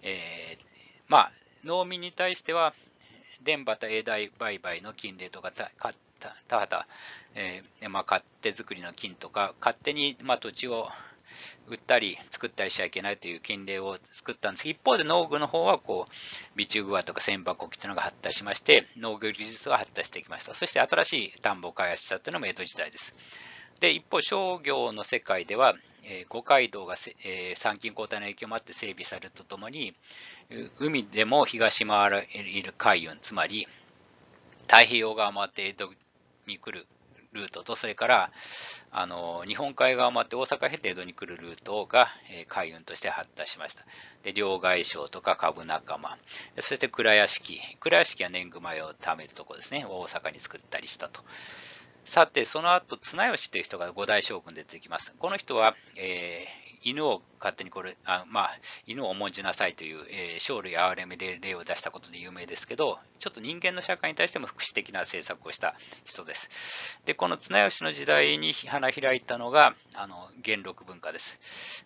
農民に対しては、田畑永代売買の金利とか、田畑、勝手作りの金とか、勝手に土地を売ったり作ったりしちゃいけないという禁令を作ったんですが、一方で農具の方は備中具合とか千葉国というのが発達しまして、農業技術が発達してきました。そして新しい田んぼを開発したというのも江戸時代です。で、一方、商業の世界では、五街道が、参勤交代の影響もあって整備されるとともに、海でも東回れる海運、つまり太平洋側を回って江戸に来るルートと、それから日本海側を回って大阪経て江戸に来るルートが海運として発達しました。で、両替商とか株仲間、そして蔵屋敷は年貢米を貯めるところですね、大阪に作ったりしたと。さて、その後、綱吉という人が五代将軍で出てきます。この人は、犬を勝手に犬を重んじなさいという、生類憐れみで例を出したことで有名ですけど、ちょっと人間の社会に対しても福祉的な政策をした人です。で、この綱吉の時代に花開いたのが、元禄文化です。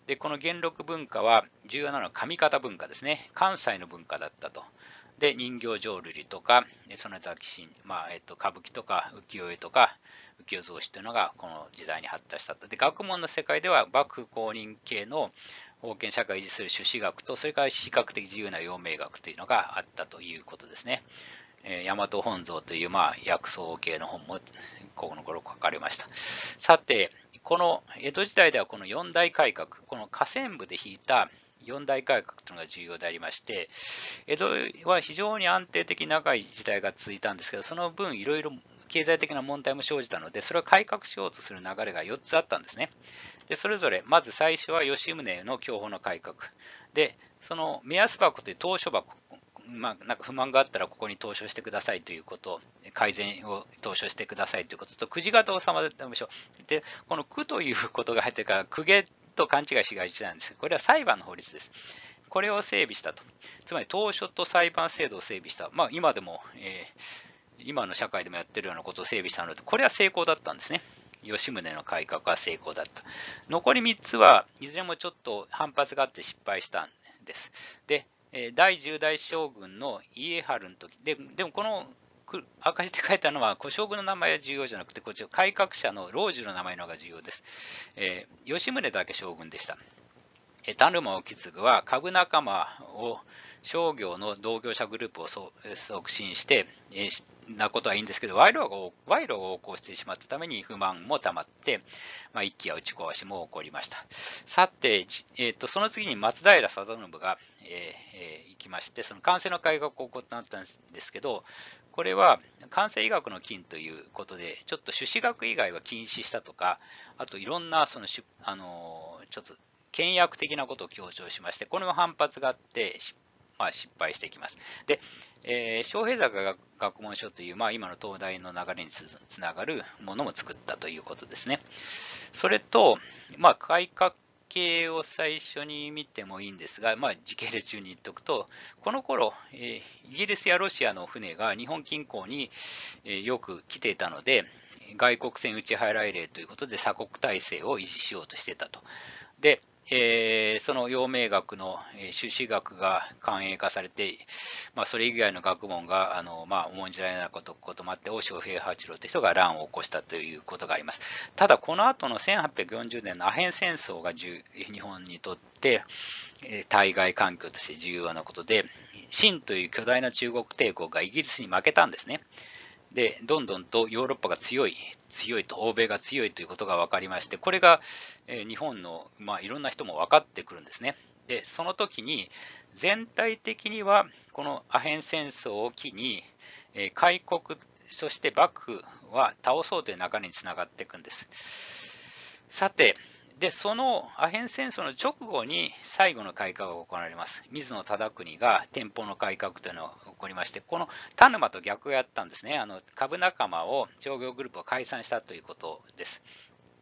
で、この元禄文化は、重要なのは上方文化ですね。関西の文化だったと。で、人形浄瑠璃とか、その他歌舞伎とか浮世絵とか浮世草紙というのがこの時代に発達したと。で、学問の世界では幕府公認系の封建社会を維持する朱子学と、それから比較的自由な陽明学というのがあったということですね。大和本草という薬草系の本もこの頃書かれました。さて、この江戸時代ではこの四大改革、この下線部で引いた四大改革というのが重要でありまして、江戸は非常に安定的に長い時代が続いたんですけど、その分いろいろ経済的な問題も生じたので、それを改革しようとする流れが4つあったんですね。で、それぞれ、まず最初は吉宗の享保の改革。で、その目安箱という当初箱、なんか不満があったらここに投書してくださいということ、改善を投書してくださいということと、くじ型を収まるためでしょう。で、この区ということが入ってるから、公家と勘違いしがちなんです。これは裁判の法律です。これを整備したと。つまり、当初と裁判制度を整備した。今でも、今の社会でもやってるようなことを整備したので、これは成功だったんですね。吉宗の改革は成功だった。残り3つはいずれもちょっと反発があって失敗したんです。で、第10代将軍の家治の時でもこの赤字で書いたのは将軍の名前は重要じゃなくて、こっち改革者の老中の名前の方が重要です。吉宗だけ将軍でした。田沼意次は株仲間を商業の同業者グループを促進して、なことはいいんですけど、賄賂が横行してしまったために不満もたまって、一揆や打ち壊しも起こりました。さて、その次に松平定信が、行きまして、その関西の改革を行ったんですけど、これは関西医学の禁ということで、ちょっと朱子学以外は禁止したとか、あといろんなちょっと倹約的なことを強調しまして、これも反発があって失敗していきます。で、昌平坂学問書という、今の東大の流れにつながるものも作ったということですね。それと、改革系を最初に見てもいいんですが、時系列中に言っておくと、この頃、イギリスやロシアの船が日本近郊に、よく来ていたので、外国船打ち払い令ということで鎖国体制を維持しようとしていたと。で、その陽明学の朱子学が簡易化されて、それ以外の学問が重んじられないこともあって、大塩平八郎という人が乱を起こしたということがあります。ただ、この後の1840年のアヘン戦争が日本にとって対外環境として重要なことで、清という巨大な中国帝国がイギリスに負けたんですね。で、どんどんとヨーロッパが強いと、欧米が強いということが分かりまして、これが日本の、いろんな人も分かってくるんですね。で、その時に全体的にはこのアヘン戦争を機に開国、そして幕府は倒そうという流れにつながっていくんです。さて、で、そのアヘン戦争の直後に最後の改革が行われます。水野忠邦が天保の改革というのが起こりまして、この田沼と逆をやったんですね。株仲間を商業グループを解散したということです。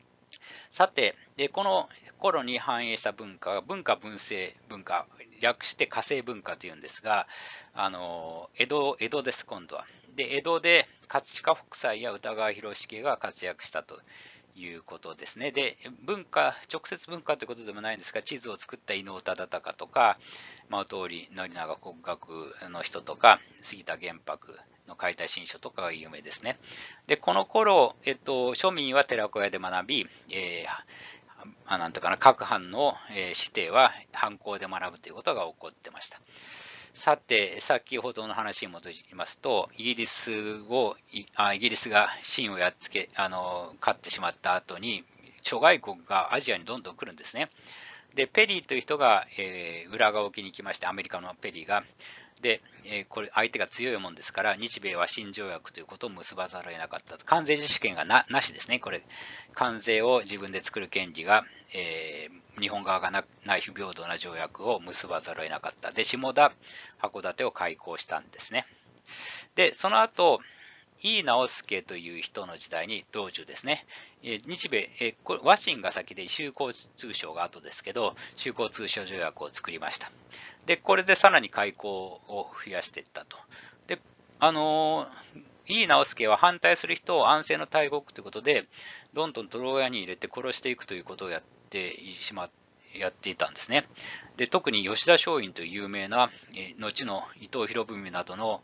さて、この頃に繁栄した文化が文化文政文化、略して化政文化というんですが、江戸です、今度は。で、江戸で葛飾北斎や歌川広重が活躍したということですね。で、直接文化ということでもないんですが、地図を作った伊能忠敬とか、お通り宣長国学の人とか、杉田玄白の解体新書とかが有名ですね。で、この頃、庶民は寺子屋で学び、なんとかな、各藩の、指定は藩校で学ぶということが起こってました。さて、先ほどの話に戻りますと、イギリスが清をやっつけ、勝ってしまった後に、諸外国がアジアにどんどん来るんですね。で、ペリーという人が、裏側を置きに来まして、アメリカのペリーが。で、これ相手が強いもんですから、日米和親条約ということを結ばざるを得なかったと。関税自主権がなしですね、これ。関税を自分で作る権利が、日本側がない不平等な条約を結ばざるを得なかった。で、下田、函館を開港したんですね。で、その後、井伊直弼という人の時代に道中ですね、日米、和親が先で修交通商が後ですけど、修交通商条約を作りました。で、これでさらに開港を増やしていったと。で、井伊直弼は反対する人を安政の大国ということで、どんどん牢屋に入れて殺していくということをやっていたんですね。で、特に吉田松陰という有名な、後の伊藤博文などの、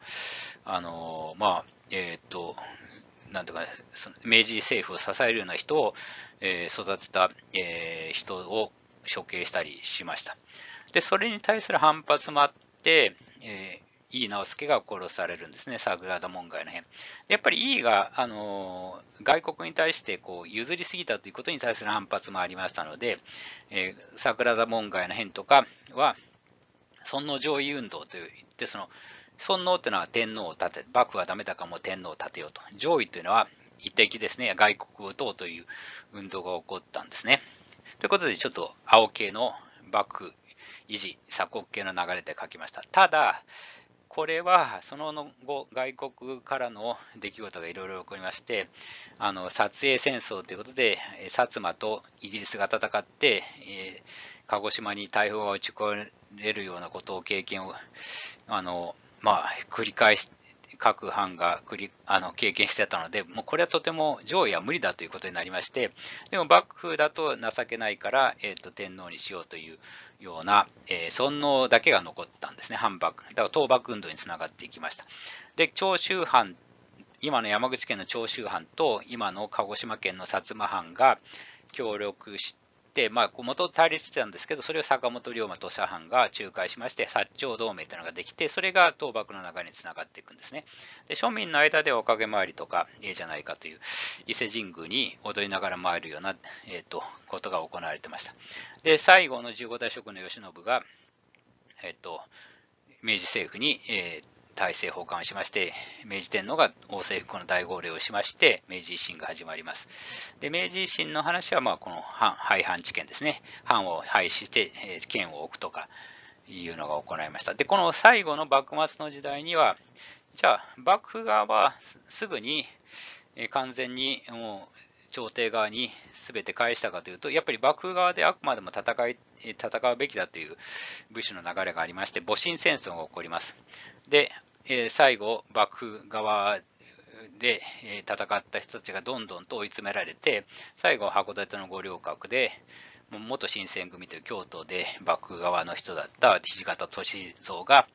なんとか、明治政府を支えるような人を、育てた、人を処刑したりしました。で、それに対する反発もあって、井伊直弼が殺されるんですね、サグラダ門外の変。やっぱり井伊が、外国に対してこう譲りすぎたということに対する反発もありましたので、サグラダ門外の変とかは、尊皇攘夷運動といって、尊皇というのは天皇を立て、幕府はダメだからもう天皇を立てようと。攘夷というのは一敵ですね、外国を問うという運動が起こったんですね。ということで、ちょっと青系の幕府維持、鎖国系の流れで書きました。ただ、これはその後、外国からの出来事がいろいろ起こりまして、薩英戦争ということで、薩摩とイギリスが戦って、鹿児島に大砲が撃ち込れるようなことを経験を、繰り返し、各藩が経験してたので、もうこれはとても攘夷は無理だということになりまして、でも幕府だと情けないから、天皇にしようというような、尊皇だけが残ったんですね、反幕。だから倒幕運動につながっていきました。で、長州藩、今の山口県の長州藩と今の鹿児島県の薩摩藩が協力して、元対立してたんですけど、それを坂本龍馬土佐藩が仲介しまして、薩長同盟というのができて、それが倒幕の流れにつながっていくんですね。で、庶民の間でおかげ回りとか、じゃないかという、伊勢神宮に踊りながら参るような、ことが行われてました。で、最後の15代将軍の慶喜が、明治政府に、大政奉還しまして、明治天皇が王政復古の大号令をしまして、明治維新が始まります。で、明治維新の話は、この廃藩置県ですね。藩を廃止して、県を置くとかいうのが行われました。で、この最後の幕末の時代には、じゃあ、幕府側はすぐに、完全にもう朝廷側に全て返したかというと、やっぱり幕府側であくまでも戦うべきだという武士の流れがありまして、戊辰戦争が起こります。で、最後、幕府側で戦った人たちがどんどんと追い詰められて、最後、函館の五稜郭で、元新選組という京都で幕府側の人だった土方歳三が、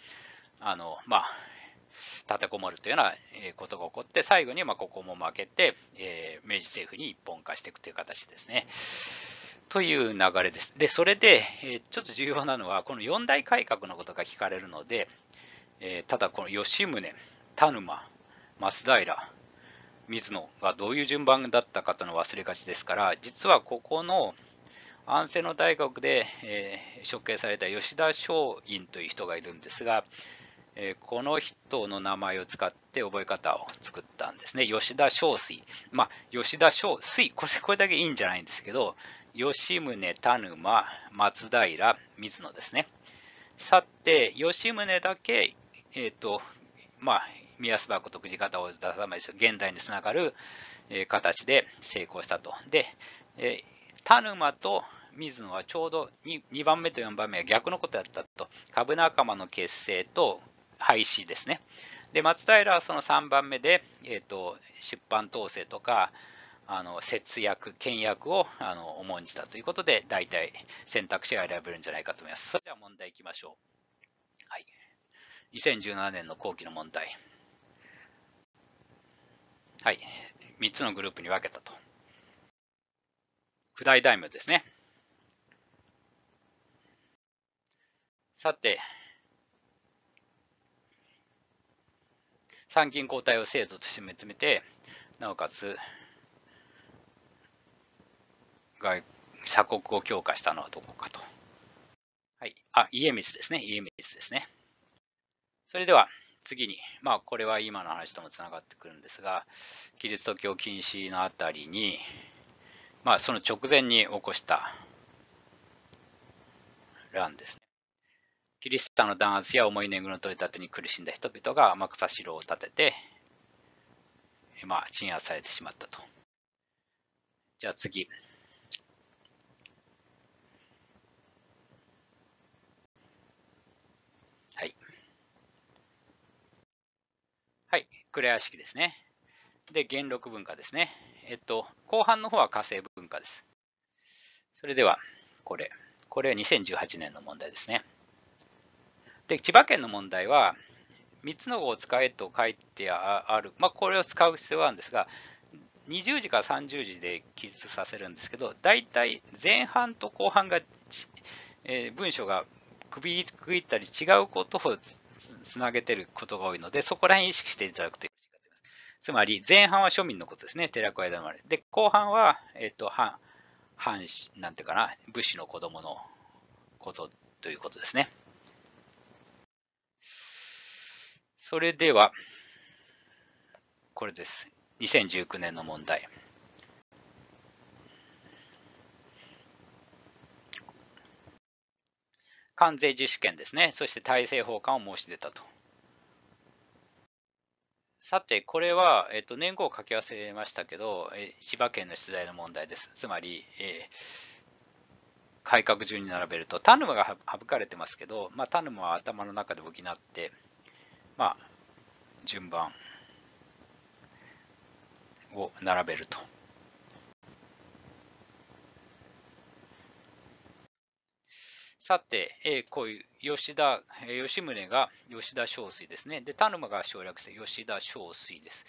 立てこもるというようなことが起こって、最後にここも負けて、明治政府に一本化していくという形ですね。という流れです。で、それで、ちょっと重要なのは、この四大改革のことが聞かれるので、ただこの吉宗、田沼、増平、水野がどういう順番だったかというのを忘れがちですから、実はここの安政の大学で、処刑された吉田松陰という人がいるんですが、この人の名前を使って覚え方を作ったんですね。吉田松水。吉田松水、これだけいいんじゃないんですけど、吉宗、田沼、松平、水野ですね。さて、吉宗だけ、宮洲箱と土方を出さないですよ。現代につながる、形で成功したと。で、 田沼と水野はちょうど 2番目と4番目は逆のことだったと。株仲間の結成と廃止ですね。で、松平はその3番目で、出版統制とか、節約、倹約を重んじたということで、大体選択肢が選べるんじゃないかと思います。それでは問題いきましょう。はい。2017年の後期の問題。はい。3つのグループに分けたと。九大大名ですね。さて、参勤交代を制度として認めて、なおかつ、鎖国を強化したのはどこかと。はい。家光ですね。家光ですね。それでは、次に、これは今の話ともつながってくるんですが、キリスト教禁止のあたりに、その直前に起こした乱ですね。キリシタンの弾圧や重い年貢の取り立てに苦しんだ人々が天草四郎を建てて、鎮圧されてしまったと。じゃあ次。はい。はい。クレア式ですね。で、元禄文化ですね。後半の方は火星文化です。それでは、これは2018年の問題ですね。で、千葉県の問題は、3つの語を使えと書いてある。これを使う必要があるんですが、20時から30時で記述させるんですけど、大体前半と後半が、文章が区切ったり違うことをつなげてることが多いので、そこら辺意識していただくとよろしいかと思います。つまり、前半は庶民のことですね、寺子屋黙れ。で、後半は、藩士、なんていうかな、武士の子供のことということですね。それでは、これです。2019年の問題。関税自主権ですね。そして大政奉還を申し出たと。さて、これは、年号を書き忘れましたけど、千葉県の出題の問題です。つまり、改革順に並べると、田沼が省かれてますけど、田沼は頭の中で補って、順番を並べると。さて、こういう吉宗が吉田松水ですね。で、田沼が省略して吉田松水です。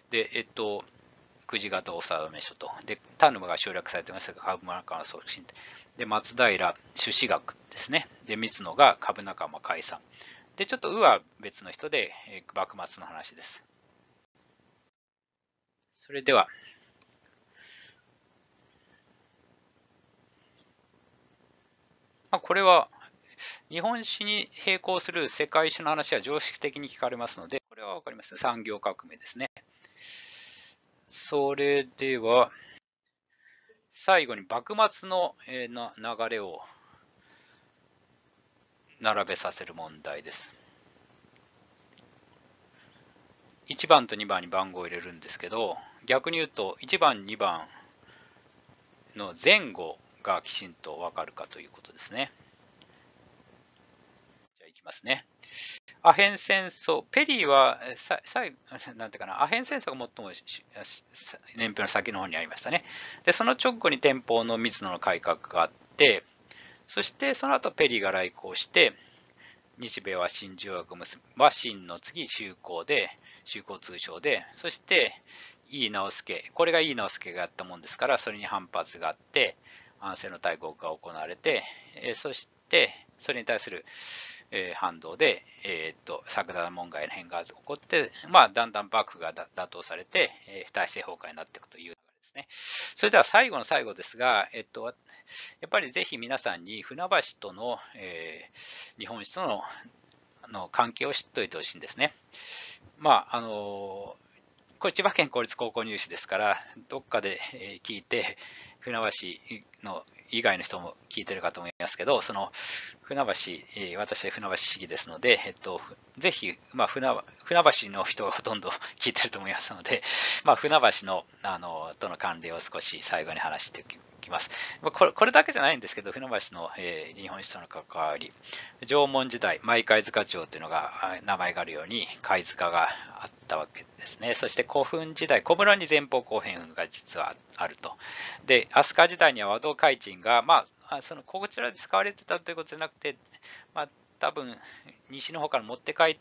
で、久慈方お定め書と。で、田沼が省略されてましたが、株仲間促進。で、松平朱子学ですね。で、水野が株仲間解散。で、ちょっと「う」は別の人で、幕末の話です。それでは、これは日本史に並行する世界史の話は常識的に聞かれますので、これは分かります。産業革命ですね。それでは、最後に幕末の流れを並べさせる問題です。1番と2番に番号を入れるんですけど、逆に言うと1番、2番の前後がきちんと分かるかということですね。じゃあいきますね。アヘン戦争、ペリーはなんていうかな、アヘン戦争が最も年表の先の方にありましたね。で、その直後に天保の水野の改革があって、そしてその後ペリーが来航して、日米和親条約を結ぶ和親の次修好通商で、そして井伊直弼、これが井伊直弼がやったもんですから、それに反発があって、安政の大国が行われて、そしてそれに対する反動で、桜田門外の変が起こって、だんだん幕府が打倒されて、大政奉還になっていくという流れですね。それでは最後の最後ですが、やっぱりぜひ皆さんに船橋との、日本史との関係を知っておいてほしいんですね。これ千葉県公立高校入試ですから、どっかで聞いて、船橋の以外の人も聞いてるかと思いますけど、その船橋、私は船橋市議ですので、ぜひ、船橋の人がほとんど聞いてると思いますので、船橋の、との関連を少し最後に話してきます。これだけじゃないんですけど、船橋の、日本史との関わり、縄文時代、前貝塚町というのが名前があるように、貝塚があったわけですね。そして古墳時代、小室に前方後編が実はあると。で、飛鳥時代には和道開鎮が、こちらで使われてたということじゃなくて、多分西の方から持って帰って、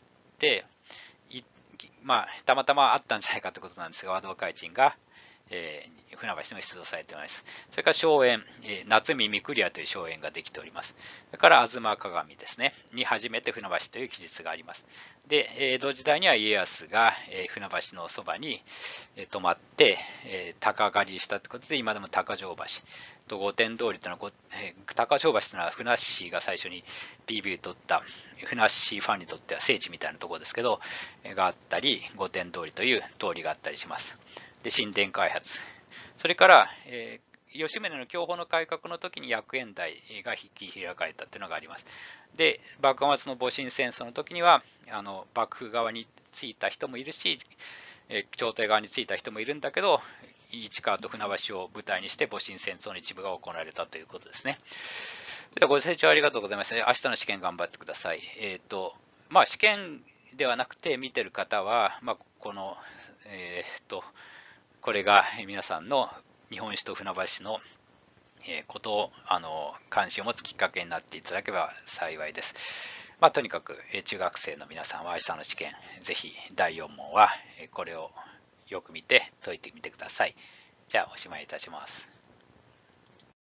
たまたまあったんじゃないかということなんですが、和道開鎮が、船橋にも出土されております。それから荘園、夏見三栗屋という荘園ができております。それから東鏡ですね、に初めて船橋という記述があります。で、江戸時代には家康が、船橋のそばに、泊まって、鷹狩りしたということで、今でも鷹城橋と御殿通りというのは、鷹城橋というのは船橋が最初に PV 取った船橋ファンにとっては聖地みたいなところですけど、があったり、御殿通りという通りがあったりします。で、新田開発。それから、吉宗の享保の改革の時に薬園台が引き開かれたというのがあります。で、幕末の戊辰戦争の時には、幕府側についた人もいるし、朝廷側についた人もいるんだけど、市川と船橋を舞台にして戊辰戦争の一部が行われたということですね。ではご清聴ありがとうございます。明日の試験頑張ってください。試験ではなくて見てる方は、この、これが皆さんの日本史と船橋のことを関心を持つきっかけになっていただければ幸いです。とにかく中学生の皆さんは明日の試験、ぜひ第4問はこれをよく見て解いてみてください。じゃあおしまいいたします。